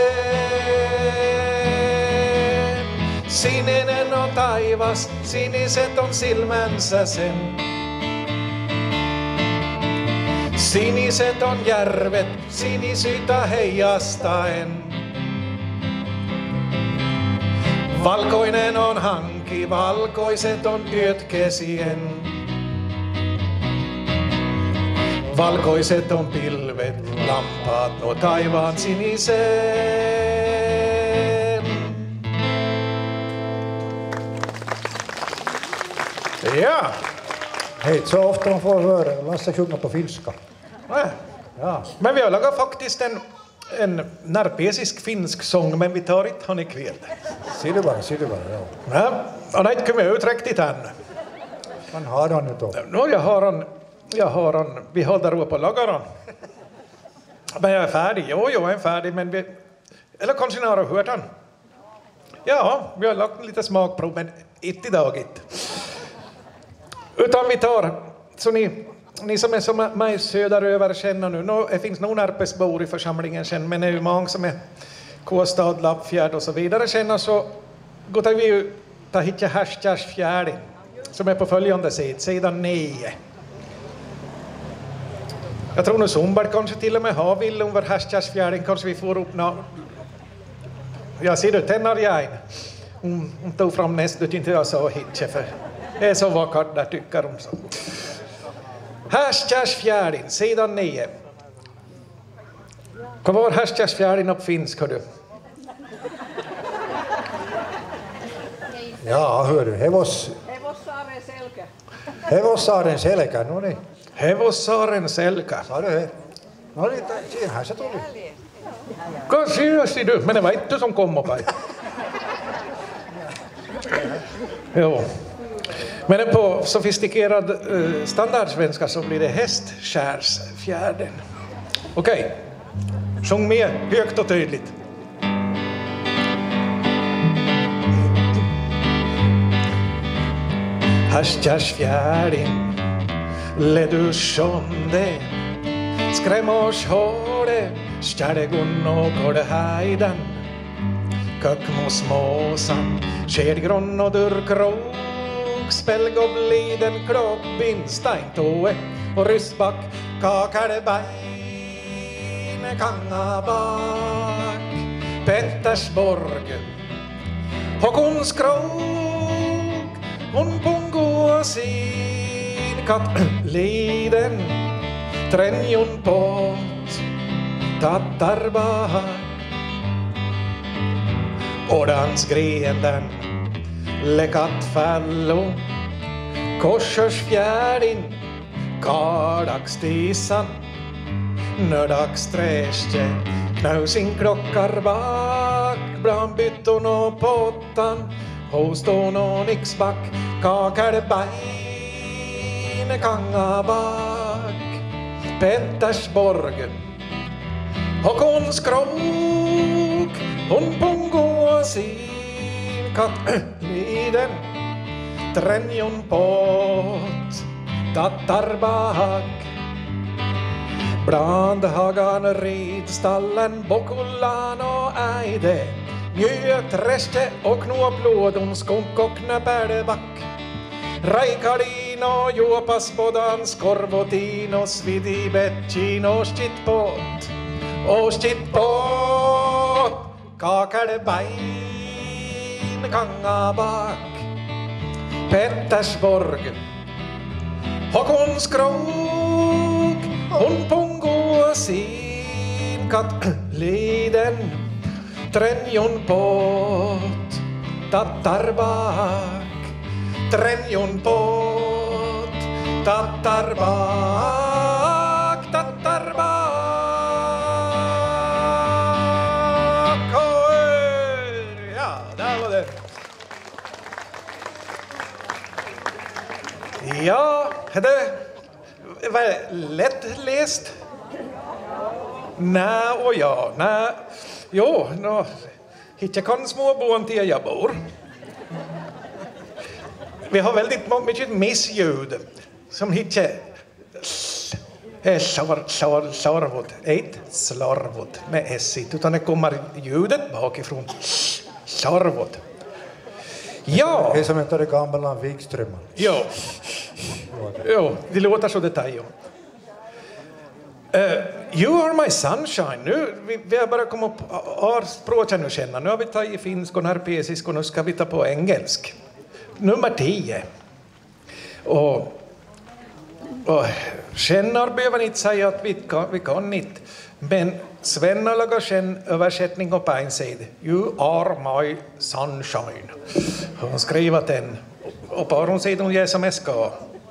Sininen on taivas, siniset on silmänsä sen. Siniset on järvet, sinisyyttä heijastaen. Valkoinen on hanki, valkoiset on yöt kesien. Valkoiset on pilvet, lampaat nuo taivaan sinisen. Ja. Hej, så ofta man får höra Lasse sjunga på finska. Ja. Ja. Men vi har lagat faktiskt en, en närpesisk finsk sång, men vi tar inte han ikväll. Ser du bara, ser du bara, ja. Ja, han har inte kommit ut riktigt än. Man har han nu då. Nå, jag har han, jag har han, vi håller upp och lagar han. Men jag är färdig, jo, jag är färdig, men vi, eller kanske ni har hört han. Ja, vi har lagt lite smakprov, men inte idag inte. Utan vi tar, så ni, ni som är som mig söderöver känner nu, nu det finns någon Närpesbor i församlingen känner, men det är ju många som är Kåstad, Lappfjärd och så vidare känner, så går vi ju ta hit Hästkärsfjärden som är på följande sid, sidan nio. Jag tror nu Sombart kanske till och med har vill över Hästkärsfjärden, kanske vi får upp nå. Jag ser du tännar jag in. Hon, hon tog fram nästan inte jag så hit, för det är så vackert där tycker hon så. Hästkärsfjärden, sidan nio. Vad var Hästkärsfjärden upp finsk, hör du? Ja, hör du, hevos... Hevossaaren selkä. Hevossaaren selkä, no niin. Hevossaaren selkä. Sa du det? No niin, siinähän se tuli. Kanske du, men det var inte som kom upp här. Jo. Men på sofistikerad uh, standardsvenska så blir det Hästskärsfjärden. Okej, okay. Sjung med högt och tydligt. Hästskärsfjärden, ledu sjånde, skrämmors hårde, stjärdegun och gårdehajdan, kökmosmåsan, skedgrån och durkrok, spelgobliden, klobbin, steintoe och ryssback, kakarbein, kangabak, Pettersborg, Håkonskrok, hon pungosin, kattliden, tränjon pot, tattarbak, Ådansgrenen, lekattfällo, korsersfjärdin, kardagstisan, nördagsträste, knausin klockar bak, bland bytton och pottan, hoston och nixback, kakarbein, kangabak, Pettersborg, Håkonskrok, hon pungosin, kattliden, tränjon pot, tattarbak, Brandhagan, ridstallen, Bokullan och Eide, Mjöträste och Knåblådon, skunk och Knäpärdeback, Raikardin och Juopasbodan, Skorvotin och Svidibettin och Stittpot, och Stittpot, Kakarbein, Kangabak, Pettersborg, Håkonskrok, hon pungosin, kattliden, tränjon pot, tattarbak, tränjon pot, tattarbak, tattarbak. Ja, där var det. Ja, det var lätt läst. Nej och ja, nej. Jo, no, hittar kan småbån till jag bor. Vi har väldigt mycket missljud som hittar slarvot, ett slarvot med s, utan det kommer ljudet bakifrån. Slarvot. Ja. Det är som inte det gamla Wikström. Jo. Jo, det låter så detalj. Uh, you are my sunshine. Nu vi, vi har bara kommit upp har språket nu känna. Nu har vi tagit finsk och närpesisk och nu ska vi ta på engelsk. Nummer tio. Och, och känner behöver inte säga att vi kan, vi kan inte. Men Svenna lagar känn översättning på en sida. You are my sunshine. Hon skriver den. Och på hon säger hon ger som jag ska.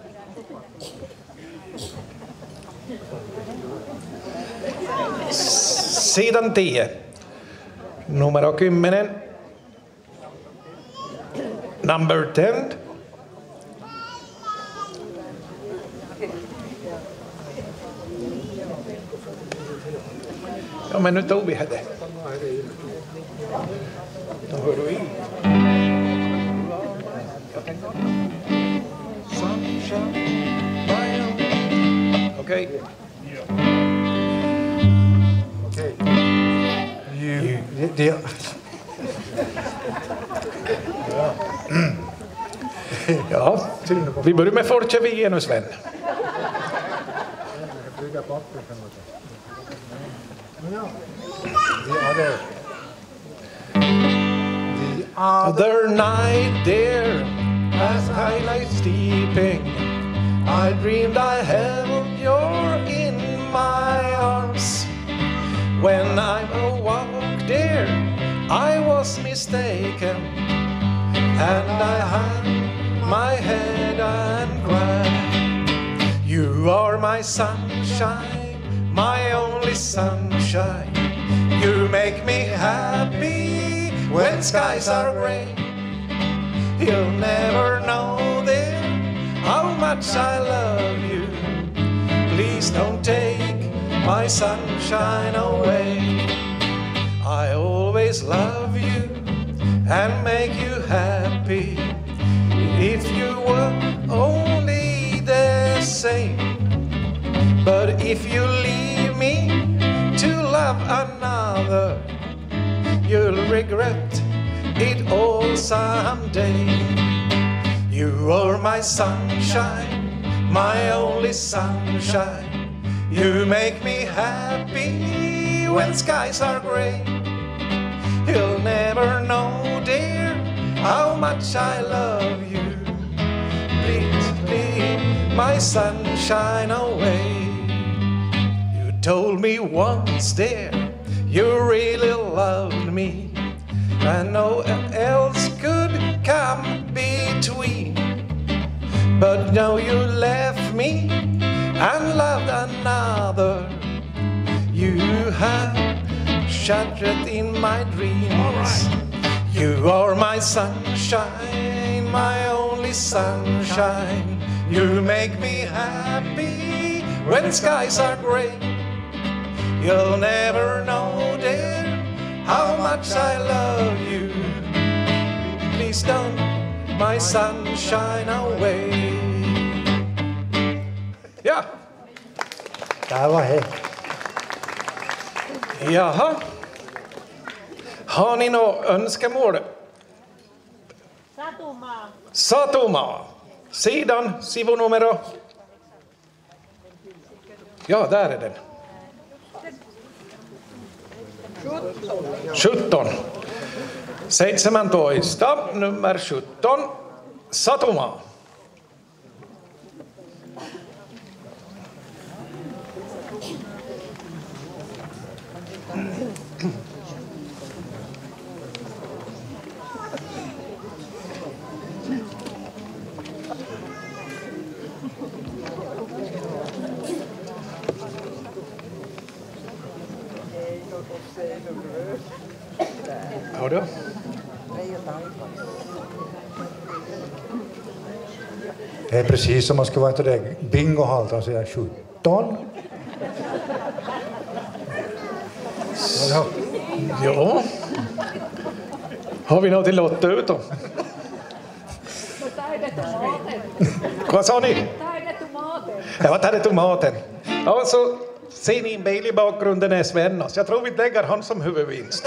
Sidan tio. Nummer kymmenen. Number ten. Ja, men nu tog vi det. Då hör du i. Sunshine, my Okej. Okej. Det, det, Ja, vi börjar med Fortje genus vän. Other night there, as I lay sleeping, I dreamed I held you in my arms. When I awoke there, I was mistaken, and I hung my head and cried. You are my sunshine, my only sunshine. You make me happy when skies are gray. You'll never know there how much I love you. Please don't take my sunshine away. I always love you and make you happy. If you were only the same. But if you leave me to love another, you'll regret it all someday. You are my sunshine, my only sunshine. You make me happy when skies are gray. You'll never know, dear, how much I love you. Please leave my sunshine away. You told me once, dear, you really loved me, and no else could come between. But now you left me and loved another. You have shattered in my dreams. You are my sunshine, my only sunshine. You make me happy when skies are gray. You'll never know, dear, how much I love you. Please don't my sunshine away. Ja. Tää var he. Jaha. Har ni något önskemål? Satumaa. Satumaa. Sidan, sivunumero. Ja, där är den. sjutton. seitsemäntoista, nummer sjutton. Satumaa. Ja, då. Det är precis som man ska vara inte det bingohalta och säga sjutton. Ja. Ja. Har vi något till Lotta ut då? Vad sa ni? Ja, vad tar det tomaten? Ja, så ser ni en bil i bakgrunden är Svennas. Jag tror vi lägger han som huvudvinst.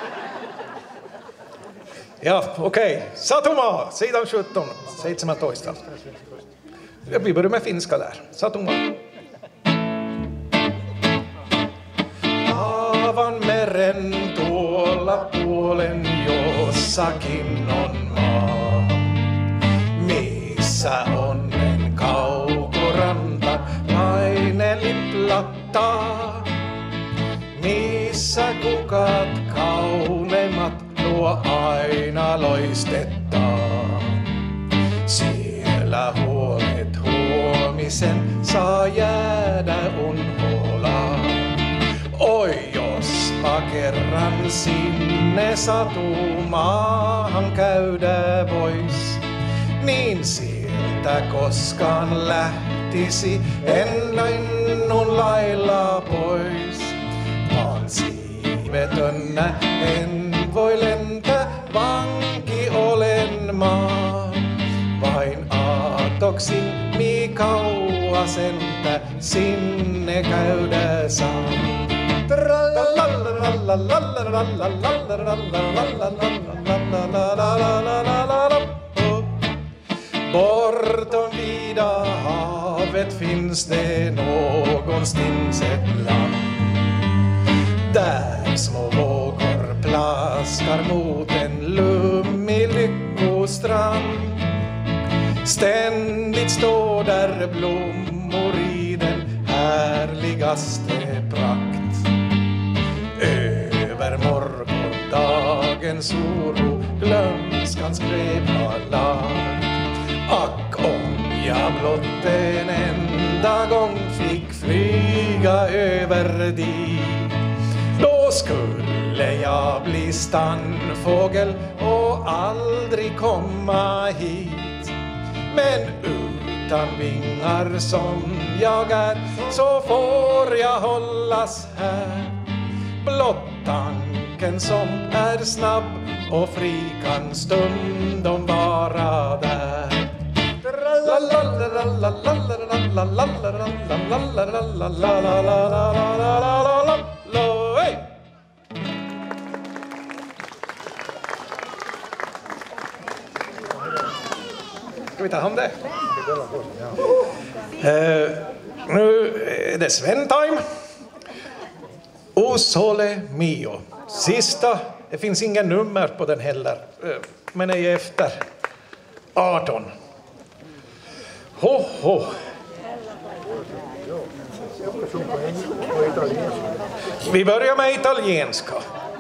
Ja, okej. Okay. Satuma, sidan sjutton. seitsemäntoista. Vi börjar med finska där. Satuma. Tavan meren tuolla puolen jossakin on maa. Missä onnen kaukoranta nainen liplattaa. Missä kukat kauneimmat nuo aina loistettaa. Siellä huolet huomisen saa jäädä unholaan. Oi jospa kerran sinne satumaahan käydä vois, niin sieltä koskaan lähtisi en linnun lailla pois. Vaan siivetönnä en voi lentää, vanki olen maan. Vain aatoksin mi kauan entä sinne käydessään. Bortom vida havet finns det någonstans ett land där små vågor plaskar mot en lummig lyckostrand. Ständigt står där blommor i den härligaste prakt. Över morgondagens oro glömskans skrev lag. Ack om jag blott en enda gång fick flyga över dit, då skulle jag bli stannfågel och aldrig komma hit. Men utan vingar som jag är så får jag hållas här. Blott tanken som är snabb och fri kan stundom vara där. Ska vi ta hand det? Uh, nu är det Sven-time. O sole mio. Sista, det finns ingen nummer på den heller, uh, men är efter arton. Ho, ho. Vi börjar med italienska.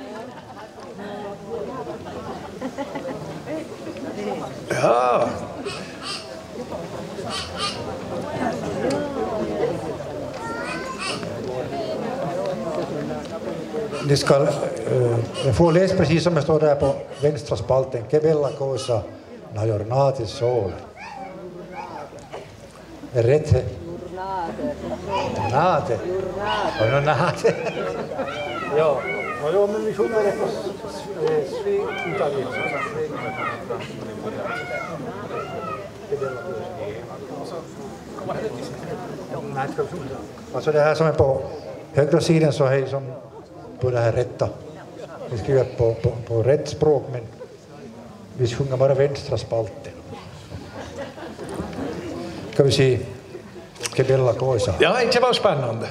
Ja. Ni ska uh, få läsa precis som det står där på vänstra spalten. Che bella cosa una giornata sole. Är rätt? Giornate. Giornate. Ja, ja, men vi sjunger det på sving italienska. Alltså det här som är på högra sidan så är som på det här rätta. Vi skriver på, på, på rätt språk, men vi sjunger bara vänstra spalten. Ska vi se Che bella cosa. Ja, inte var spännande.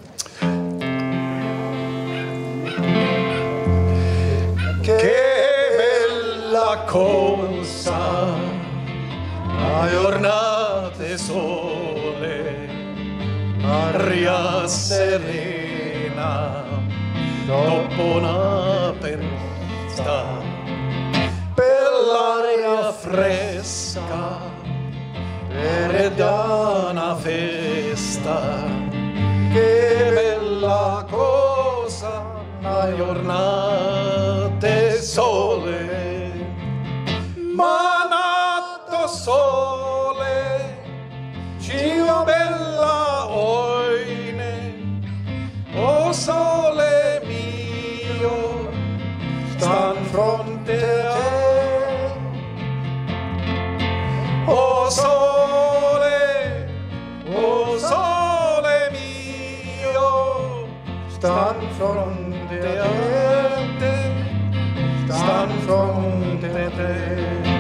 Che bella cosa una giornata sole, aria serena dopo una tempesta, bell'aria fresca per una festa. Che bella cosa una giornata sole, ma nato sole ci va bella oine. O sole mio stan fronte a te. O sole, o sole mio, stan fronte a te, stan fronte a te.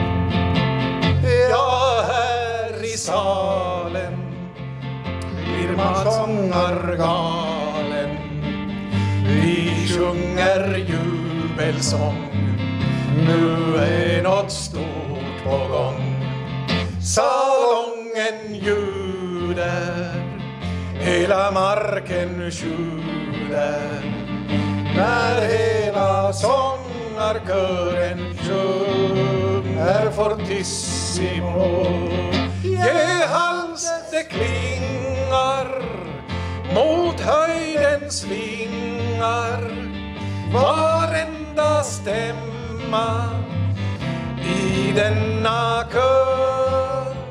Ja, här i salen blir man sångargalen. Vi sjunger jubelsång, nu är något stort på gång. Salongen ljuder, hela marken sjuder, när hela sångarkören sjunger fortissimo. Ge hals det klingar, mot höjden svingar, varenda stämma i denna kör.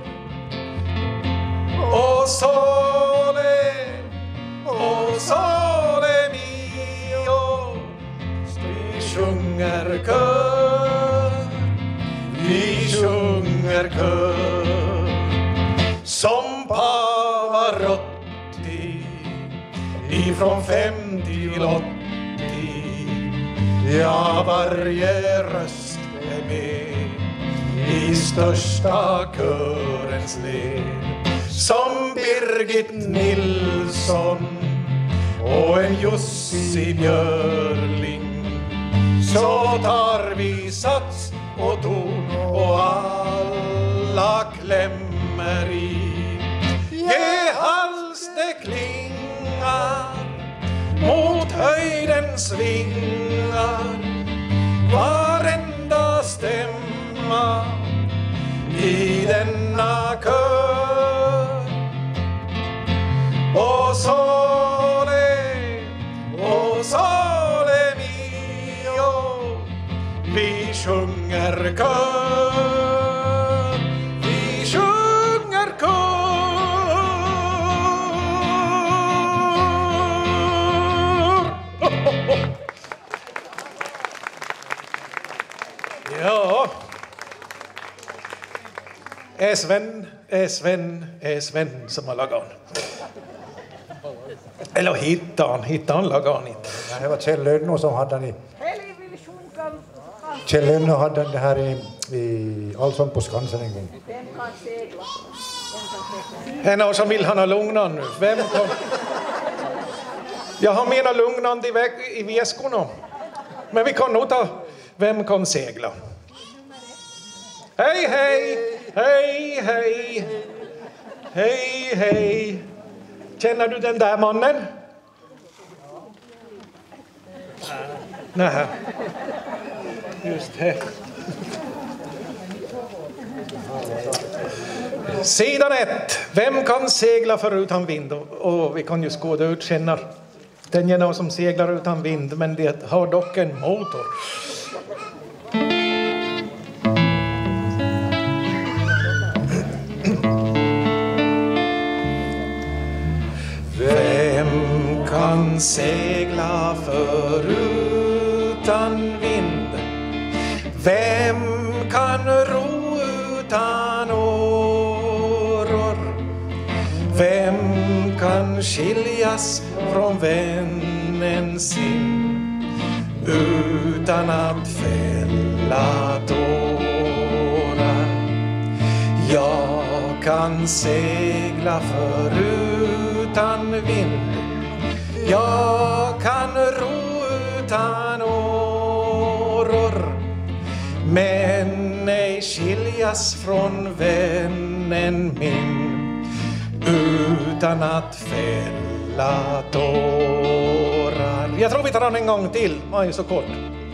O sole, o sole mio, vi sjunger kör, vi sjunger kör. Som pavar ifrån fem till åttio. Ja, varje röst är med i största körens led. Som Birgit Nilsson och en Jussi Björling, så tar vi sats och ton och alla klämmer i. Ge hals det klingar mot höjdens vingar, varenda stämma i denna kör. Och sole, och sole mio, vi sjunger kör, vi sjunger kör. Ja, är Sven, är Sven, är Sven som har lagat den. Eller hittar han, hittar han lagar han inte. Det var Kjell Lönno som hade den i. Kjell Lönno hade den här i, i Allsång på Skansen en gång. Vem kan segla? En av som vill han ha lugnan nu. Vem kan? Jag har mina lugnande i, vä- i väskorna. Men vi kan nog ta vem kan segla. Hej, hej, hej, hej, hej, hej. Känner du den där mannen? Nej. Just det. Sidan ett. Vem kan segla förutan vind? Och vi kan ju skåda ut känner den genom som seglar utan vind, men det har dock en motor. Vem kan segla förutan vind? Vem kan ro utan åror? Vem kan skiljas från vännen sin utan att fälla tårar? Jag kan segla förutan vind, jag kan ro utan åror, men ej skiljas från vännen min utan att fälla tårar. Jag tror vi tar den en gång till, var ju så kort.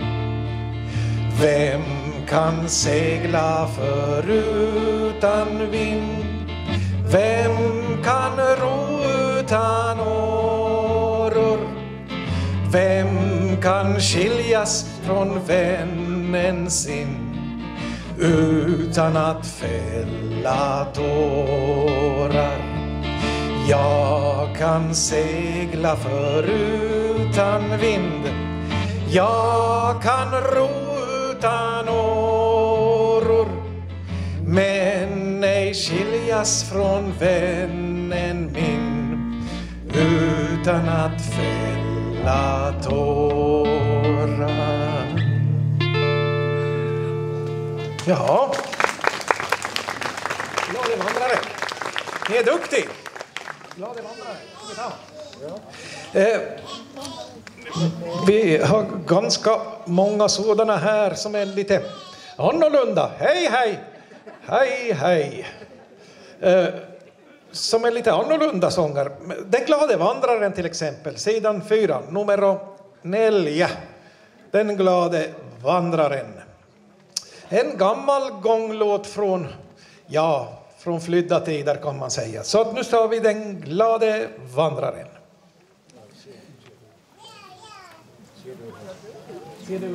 Vem kan segla förutan vind? Vem kan ro utan åror? Vem kan skiljas från vännen sin utan att fälla tårar? Jag kan segla förutan vind, jag kan ro utan åror, men ej skiljas från vännen min utan att fälla tårar. Ja. Glade vandrare. Ni är duktig. Glade vandrare. Eh, vi har ganska många sådana här som är lite annorlunda. Hej, hej. Hej, hej. Eh, som är lite annorlunda sånger. Den glade vandraren till exempel. Sidan fyra, nummer nio. Den glade vandraren. En gammal gånglåt från, ja, från flydda tider kan man säga. Så att nu står vi den glade vandraren. Ser du?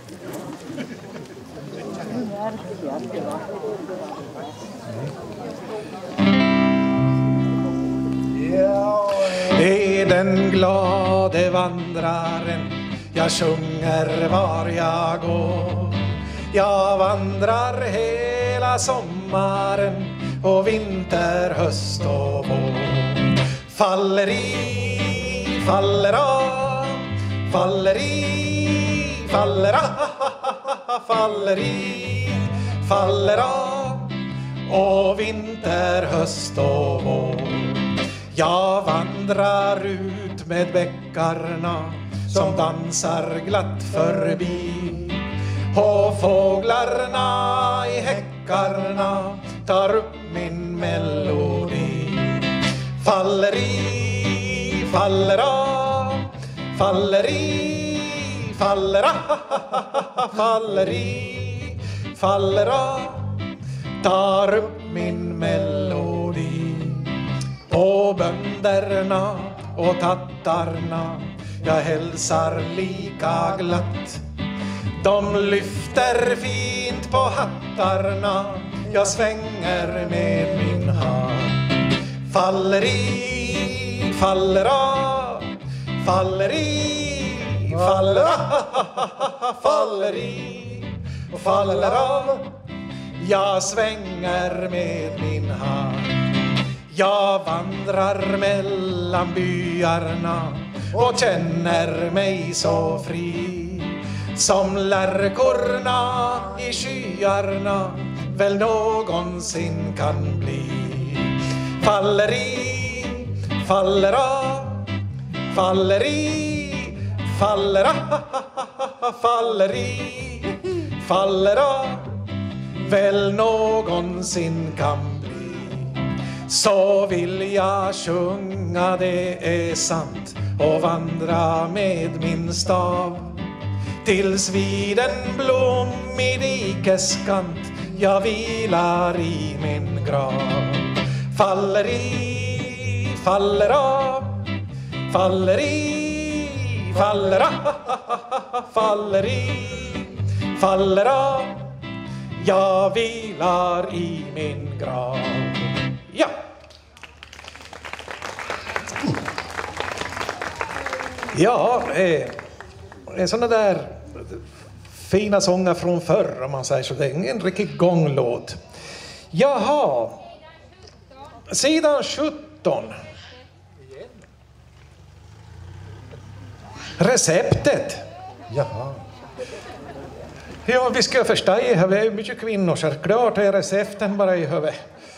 Är den glade vandraren, jag sjunger var jag går. Jag vandrar hela sommaren och vinter, höst och vår. Faller i faller av, faller i, faller av, faller i, faller av. Och vinter, höst och vår. Jag vandrar ut med bäckarna som dansar glatt förbi. Och fåglarna i häckarna tar upp min melodi. Faller i, faller av, faller i, faller av, faller i, faller av. Tar upp min melodi. På bönderna och tattarna jag hälsar lika glatt. De lyfter fint på hattarna, jag svänger med min hatt. Faller i, faller av, faller i, faller av, faller i, faller av. Jag svänger med min hatt. Jag vandrar mellan byarna och känner mig så fri. Som lärkorna i skyarna väl någonsin kan bli. Faller i, faller av, faller i, faller av, faller i, faller av. Väl någonsin kan bli. Så vill jag sjunga, det är sant, och vandra med min stav tills vid en blommig dikeskant jag vilar i min grav. Faller i, faller av, faller i, faller av, faller i, faller av. Jag vilar i min grav. Ja. Ja, eh, sådana där fina sånger från förr, om man säger så. Det är en riktigt gånglåt. Jaha. Sidan sjutton. Receptet. Jaha. Ja, vi ska förstå i huvudet. Det är mycket kvinnor, så klart är recepten bara i huvudet.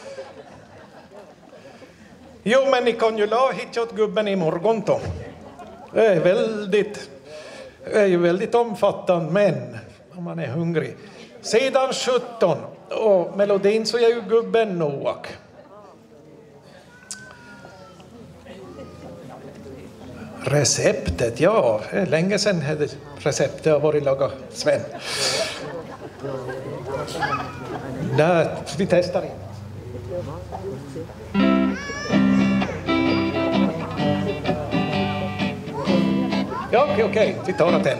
Jo, men ni kan ju la hit åt gubben i morgon då. Det är väldigt, det är ju väldigt omfattande, men om man är hungrig. Sidan sjutton, och melodin så är ju gubben Noak. Receptet, ja, det är länge sedan hade receptet har varit lagat, Sven. Där, vi testar in. Ja, okej, okej, vi tar den.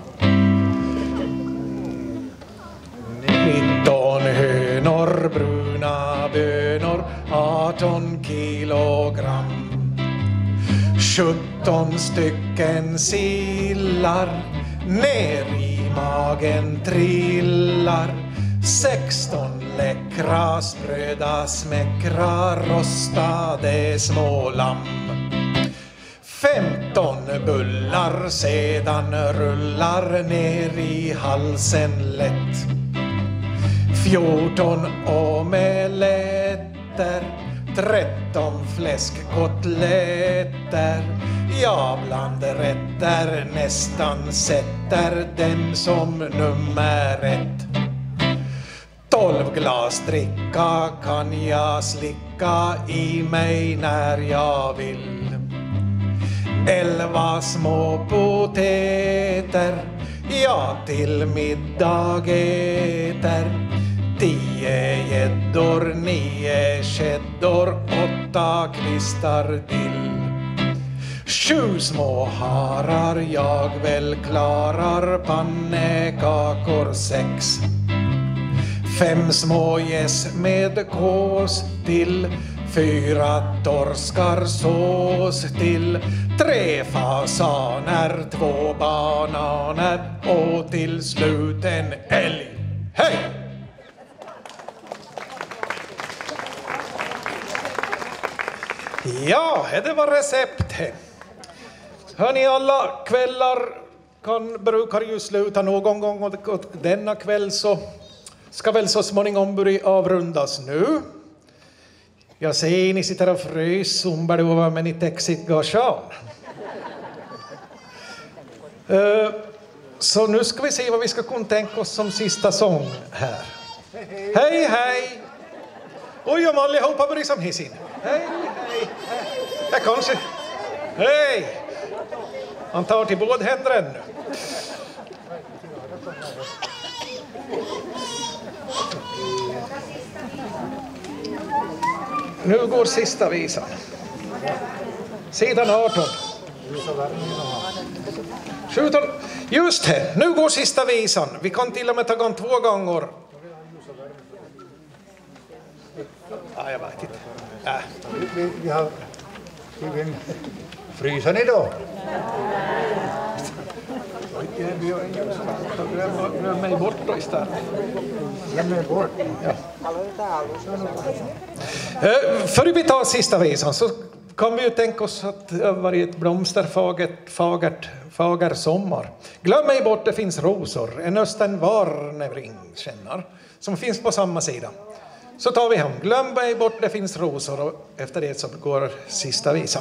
nitton hönor, bruna bönor, arton kilogram. sjutton stycken sillar, ner i magen trillar. sexton läckra, spröda, smäckra, rostade små lamm. femton bullar sedan rullar ner i halsen lätt. fjorton omeletter, tretton fläskkotletter. Ja, bland rätter nästan sätter den som nummer ett. Tolv glas dricka kan jag slicka i mig när jag vill. Elva små poteter, ja, till middag äter. Tio gäddor, nio skäddor, åtta kvistar dill. Sju små harar jag väl klarar, pannekakor sex. Fem små gäss med kås till, fyra torskar sås till, tre fasaner, två bananer och till slut en älg. Hej! Ja, det var receptet. Hörni, alla kvällar kan, brukar ju sluta någon gång och, och denna kväll så ska väl så småningom börja avrundas nu. Jag ser ni sitter och frys sombarduva men ni textigt gashan. Uh, så nu ska vi se vad vi ska kunna tänka oss som sista sång här. Hej, hej! hej. Oj, om allihopa börjar som hissin. Hej, hej. Jag kanske... Hej! Han tar till båda händerna nu. Nu går sista visan. Sidan arton. sjutton. Just det, nu går sista visan. Vi kan till och med ta gång två gånger. Ja, jag vet inte. Äh. Vi, vi har skrivit en frysen idag. Glöm mig bort då istället. Glöm mig bort. Ja. För vi tar sista visan så kan vi ju tänka oss att det har varit ett blomsterfagert, fagert, fager sommar. Glöm mig bort, det finns rosor. En östen varnevring känner, som finns på samma sida. Så tar vi hem. Glöm mig bort, det finns rosor. Och efter det så går sista visan.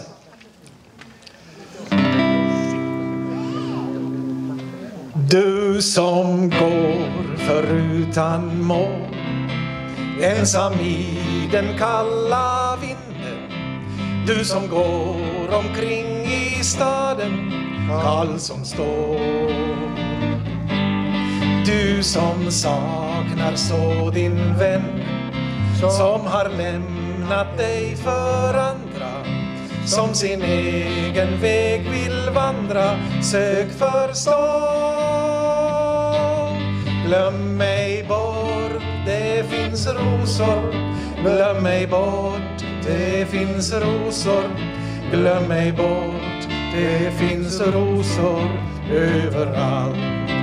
Du som går förutan mål, ensam i den kalla vinden. Du som går omkring i staden, kall som stål. Du som saknar så din vän, som har lämnat dig för andra, som sin egen väg vill vandra, sök förstå. Glöm mig bort, det finns rosor. Glöm mig bort, det finns rosor. Glöm mig bort, det finns rosor överallt.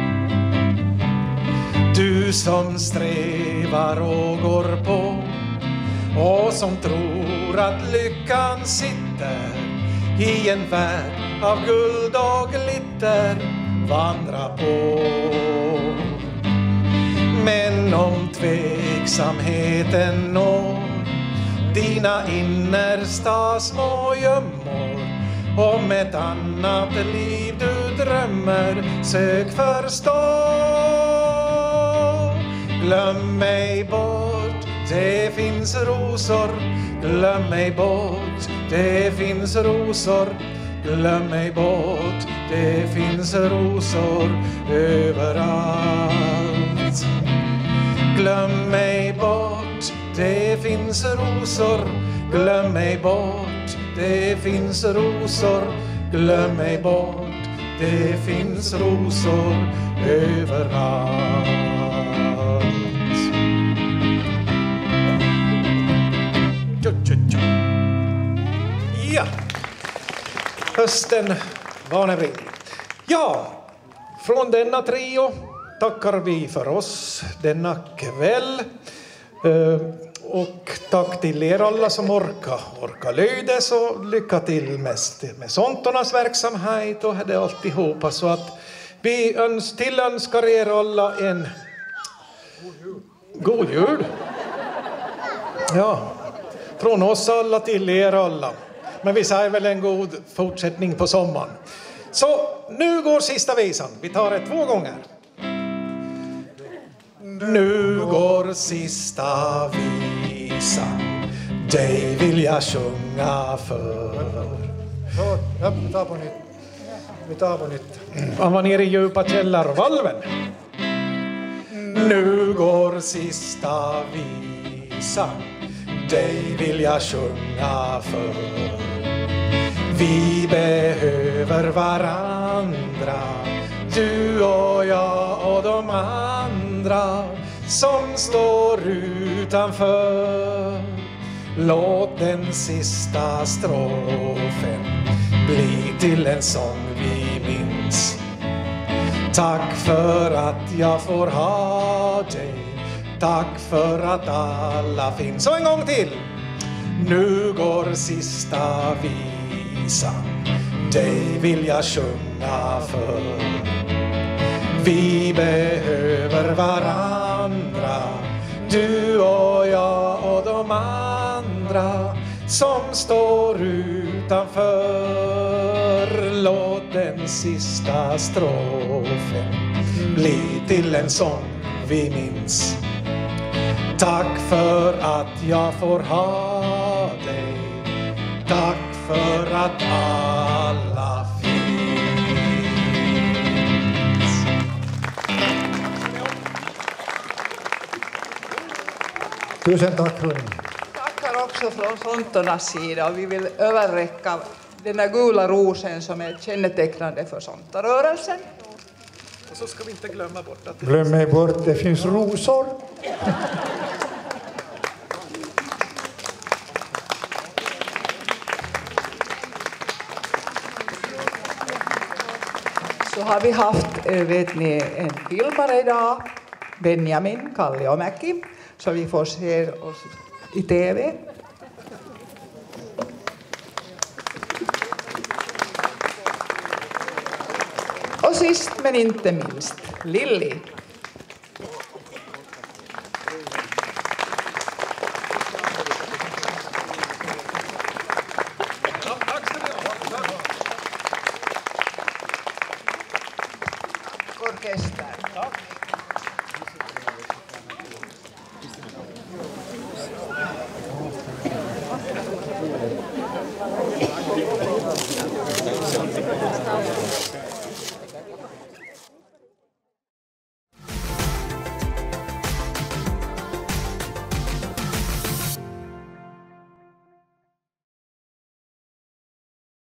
Du som strävar och går på, och som tror att lyckan sitter i en värld av guld och glitter, vandra på. Men om tveksamheten når dina innersta små gömmor, om ett annat liv du drömmer, sök förstå. Glöm mig bort, det finns rosor. Glöm mig bort, det finns rosor. Glöm mig bort, det finns rosor överallt. Glöm mig bort, det finns rosor. Glöm mig bort, det finns rosor. Glöm mig bort, det finns rosor överallt. Ja, hösten Varnevring. Ja, från denna trio tackar vi för oss denna kväll. Och tack till er alla som orkar, orkar lydes och lycka till mest med såntornas verksamhet och det alltihopa. Så att vi öns, tillönskar er alla en god jul. Ja, från oss alla till er alla. Men vi säger väl en god fortsättning på sommaren. Så nu går sista visan. Vi tar det två gånger. Nu går sista visan, dig vill jag sjunga för. Ja, vi tar på nytt. Vi tar på nytt. Han var nere i djupa källarvalven. Nu går sista visan, dig vill jag sjunga för. Vi behöver varandra, du och jag och de andra som står utanför. Låt den sista strofen bli till en sång vi minns. Tack för att jag får ha dig, tack för att alla finns. Så en gång till. Nu går sista visan, dig vill jag sjunga för. Vi behöver varandra, du och jag och de andra som står utanför. Låt den sista strofen bli till en sång vi minns. Tack för att jag får ha dig, tack för att alla finns. Tusen tack hörni. Tackar också från Sontornas sida, och vi vill överräcka den där gula rosen som är kännetecknande för Sontarörelsen. Och så ska vi inte glömma bort att det Glöm mig bort, det finns rosor. Så har vi haft, vet ni, en filmare idag, Benjamin Kalliomäki, så vi får se oss i tv. Och sist men inte minst, Lilli. Orkester. Tack.